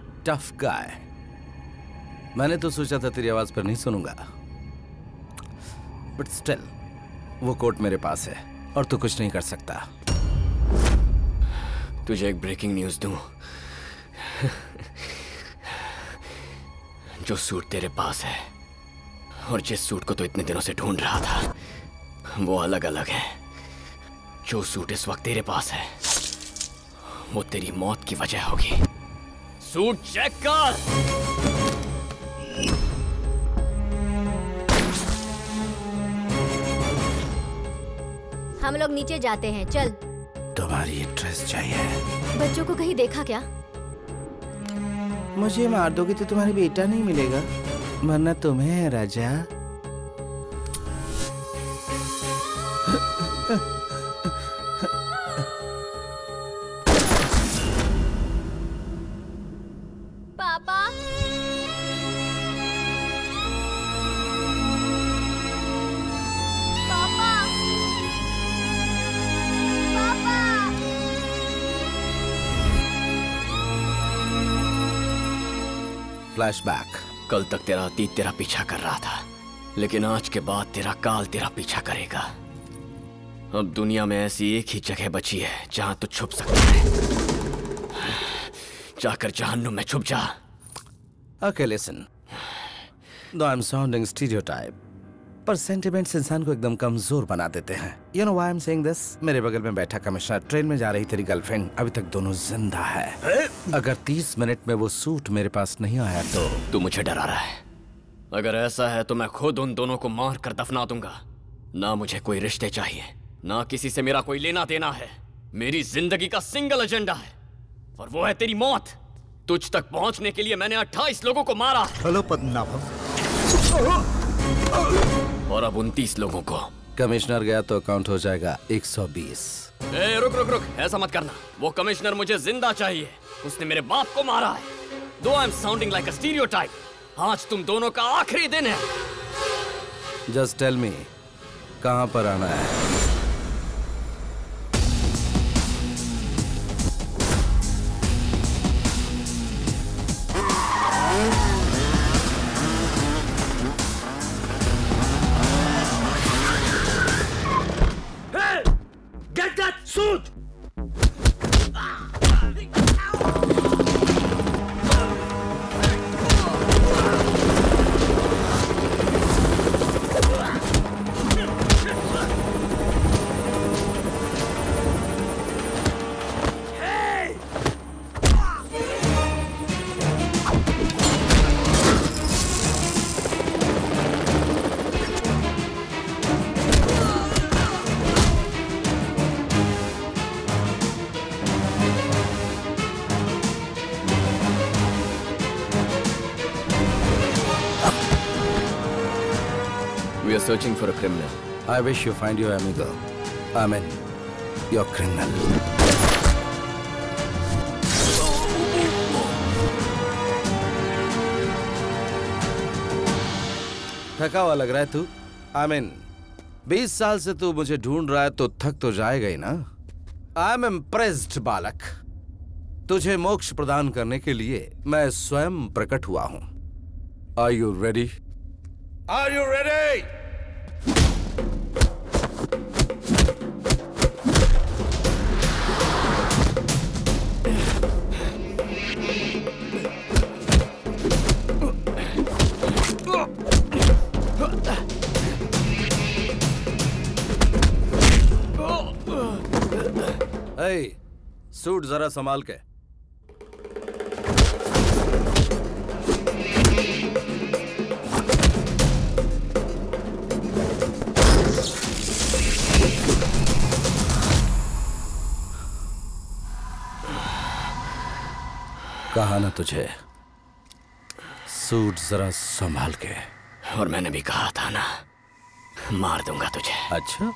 tough guy. मैंने तो सोचा था तेरी आवाज पर नहीं सुनूंगा, बट स्टिल वो कोट मेरे पास है और तू कुछ नहीं कर सकता। तुझे एक ब्रेकिंग न्यूज दूं? जो सूट तेरे पास है और जिस सूट को तो इतने दिनों से ढूंढ रहा था, वो अलग अलग है। जो सूट इस वक्त तेरे पास है वो तेरी मौत की वजह होगी। सूट चेक कर। हम लोग नीचे जाते हैं, चल। तुम्हारी ये ड्रेस चाहिए? बच्चों को कहीं देखा क्या? मुझे मार दोगे तो तुम्हारी बेटा नहीं मिलेगा, मरना तुम्हें है राजा। पापा, पापा, पापा। फ्लैशबैक। कल तक तेरा अतीत तेरा पीछा कर रहा था, लेकिन आज के बाद तेरा काल तेरा पीछा करेगा। अब दुनिया में ऐसी एक ही जगह बची है जहां तू छुप सकता है। जाकर जहन्नुम में छुप जा। Okay, listen. Though I'm sounding stereotype, पर सेंटिमेंट्स इंसान को एकदम कमजोर बना देते हैं। You know why I am saying this? मेरे बगल में बैठा कमिश्नर, ट्रेन में जा रही तेरी गर्लफ्रेंड, अभी तक दोनों जिंदा है। अगर 30 मिनट में वो सूट मेरे पास नहीं आया तो तू मुझे डरा रहा है। अगर ऐसा है तो मैं खुद उन दोनों को मार कर दफना दूंगा। ना मुझे कोई रिश्ते चाहिए, ना किसी से मेरा कोई लेना देना है। मेरी जिंदगी का सिंगल एजेंडा है और वो है तेरी मौत। तुझ तक पहुंचने के लिए मैंने 28 लोगों को मारा। हेलो पद्मनाभम। और अब 29 लोगों को। कमिश्नर गया तो काउंट हो जाएगा 120। रुक रुक रुक, ऐसा मत करना। वो कमिश्नर मुझे जिंदा चाहिए। उसने मेरे बाप को मारा है। Though I am sounding like a stereotype, आज तुम दोनों का आखिरी दिन है। जस्ट टेल मी, कहां पर आना है? Get that suit! We are searching for a criminal. I wish you find your amigo. I mean, your criminal. थका हुआ लग रहा है तू? I mean, 20 साल से तू मुझे ढूंढ रहा है तो थक तो जाएगा ही ना? I am impressed, बालक। तुझे मोक्ष प्रदान करने के लिए मैं स्वयं प्रकट हुआ हूं। Are you ready? Are you ready? Hey, suit जरा संभाल के। कहा ना तुझे, सूट जरा संभाल के। और मैंने भी कहा था ना, मार दूंगा तुझे। अच्छा,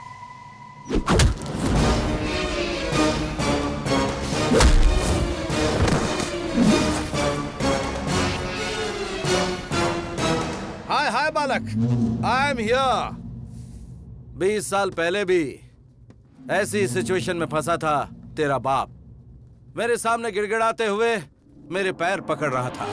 हाय हाय बालक, आई एम हियर। 20 साल पहले भी ऐसी सिचुएशन में फंसा था तेरा बाप। मेरे सामने गिड़गिड़ाते हुए मेरे पैर पकड़ रहा था,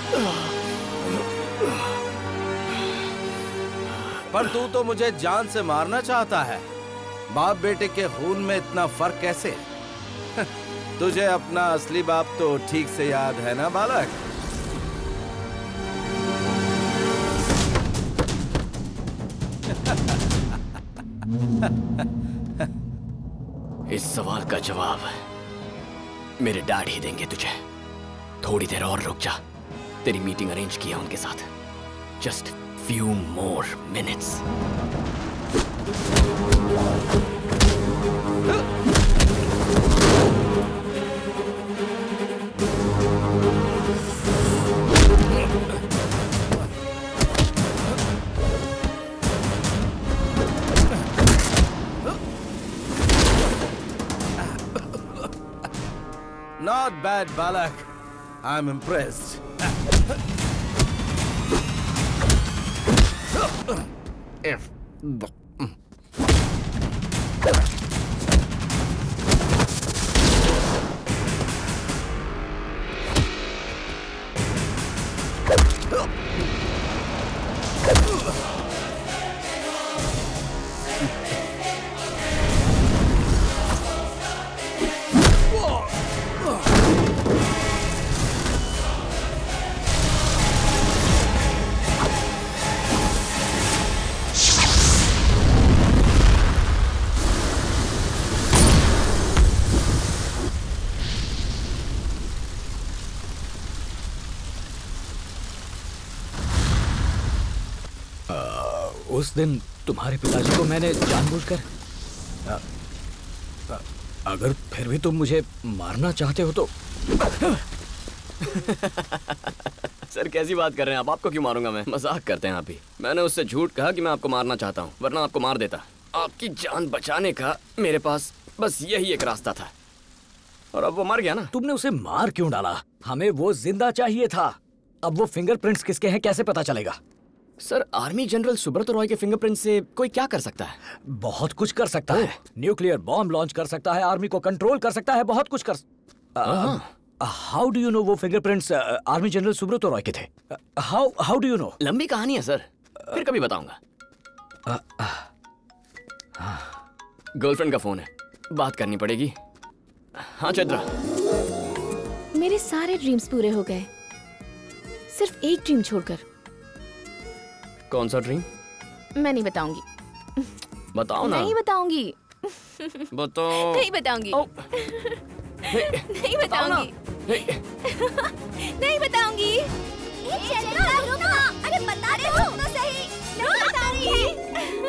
पर तू तो मुझे जान से मारना चाहता है। बाप बेटे के खून में इतना फर्क कैसे? तुझे अपना असली बाप तो ठीक से याद है ना बालक? इस सवाल का जवाब मेरे डैड ही देंगे तुझे। थोड़ी देर और रुक जा, तेरी मीटिंग अरेंज किया उनके साथ। Just few more minutes. Not bad, Balak. I'm impressed. उस दिन तुम्हारे पिताजी को मैंने जानबूझकर अगर फिर भी तुम मुझे मारना चाहते हो तो सर कैसी बात कर रहे हैं आप? आपको क्यों मारूंगा मैं? मजाक करते हैं आप भी। मैंने उससे झूठ कहा कि मैं आपको मारना चाहता हूँ, वरना आपको मार देता। आपकी जान बचाने का मेरे पास बस यही एक रास्ता था, और अब वो मर गया ना। तुमने उसे मार क्यों डाला? हमें वो जिंदा चाहिए था। अब वो फिंगरप्रिंट्स किसके हैं कैसे पता चलेगा? Sir army general Subrat Roy के फिंगरप्रिंट से कोई क्या कर सकता है? बहुत कुछ कर सकता है। न्यूक्लियर बॉम्ब लॉन्च कर सकता है, आर्मी को कंट्रोल कर सकता है, बहुत कुछ कर। हाउ डू यू नो वो fingerprints army general Subrat Roy के थे? How do you know? लंबी कहानी है सर, फिर कभी बताऊंगा। गर्लफ्रेंड का फोन है, बात करनी पड़ेगी। हाँ चंद्रा। मेरे सारे ड्रीम्स पूरे हो गए, सिर्फ एक ड्रीम छोड़कर। कौन सा ड्रीम? मैं नहीं बताऊंगी। बताओ ना। नहीं बताऊंगी। बताओ। नहीं बताऊंगी। नहीं बताऊंगी। नहीं बताऊंगी। अरे बता दे तो सही। नहीं बता रही है।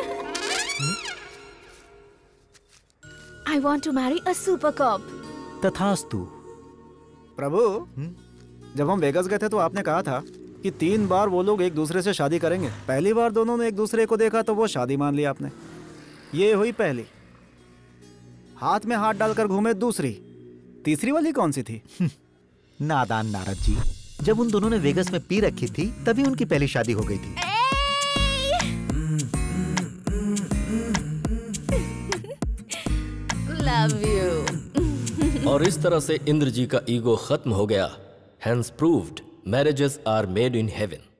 I want to marry a super cop. तथास्तु। प्रभु, जब हम वेगास गए थे तो आपने कहा था कि 3 बार वो लोग एक दूसरे से शादी करेंगे। पहली बार दोनों ने एक दूसरे को देखा तो वो शादी मान ली आपने। ये हुई पहली। हाथ में हाथ डालकर घूमे दूसरी। तीसरी वाली कौन सी थी? नादान नारद जी, जब उन दोनों ने वेगास में पी रखी थी तभी उनकी पहली शादी हो गई थी। Love you. और इस तरह से इंद्र जी का ईगो खत्म हो गया। Hence proved marriages are made in heaven.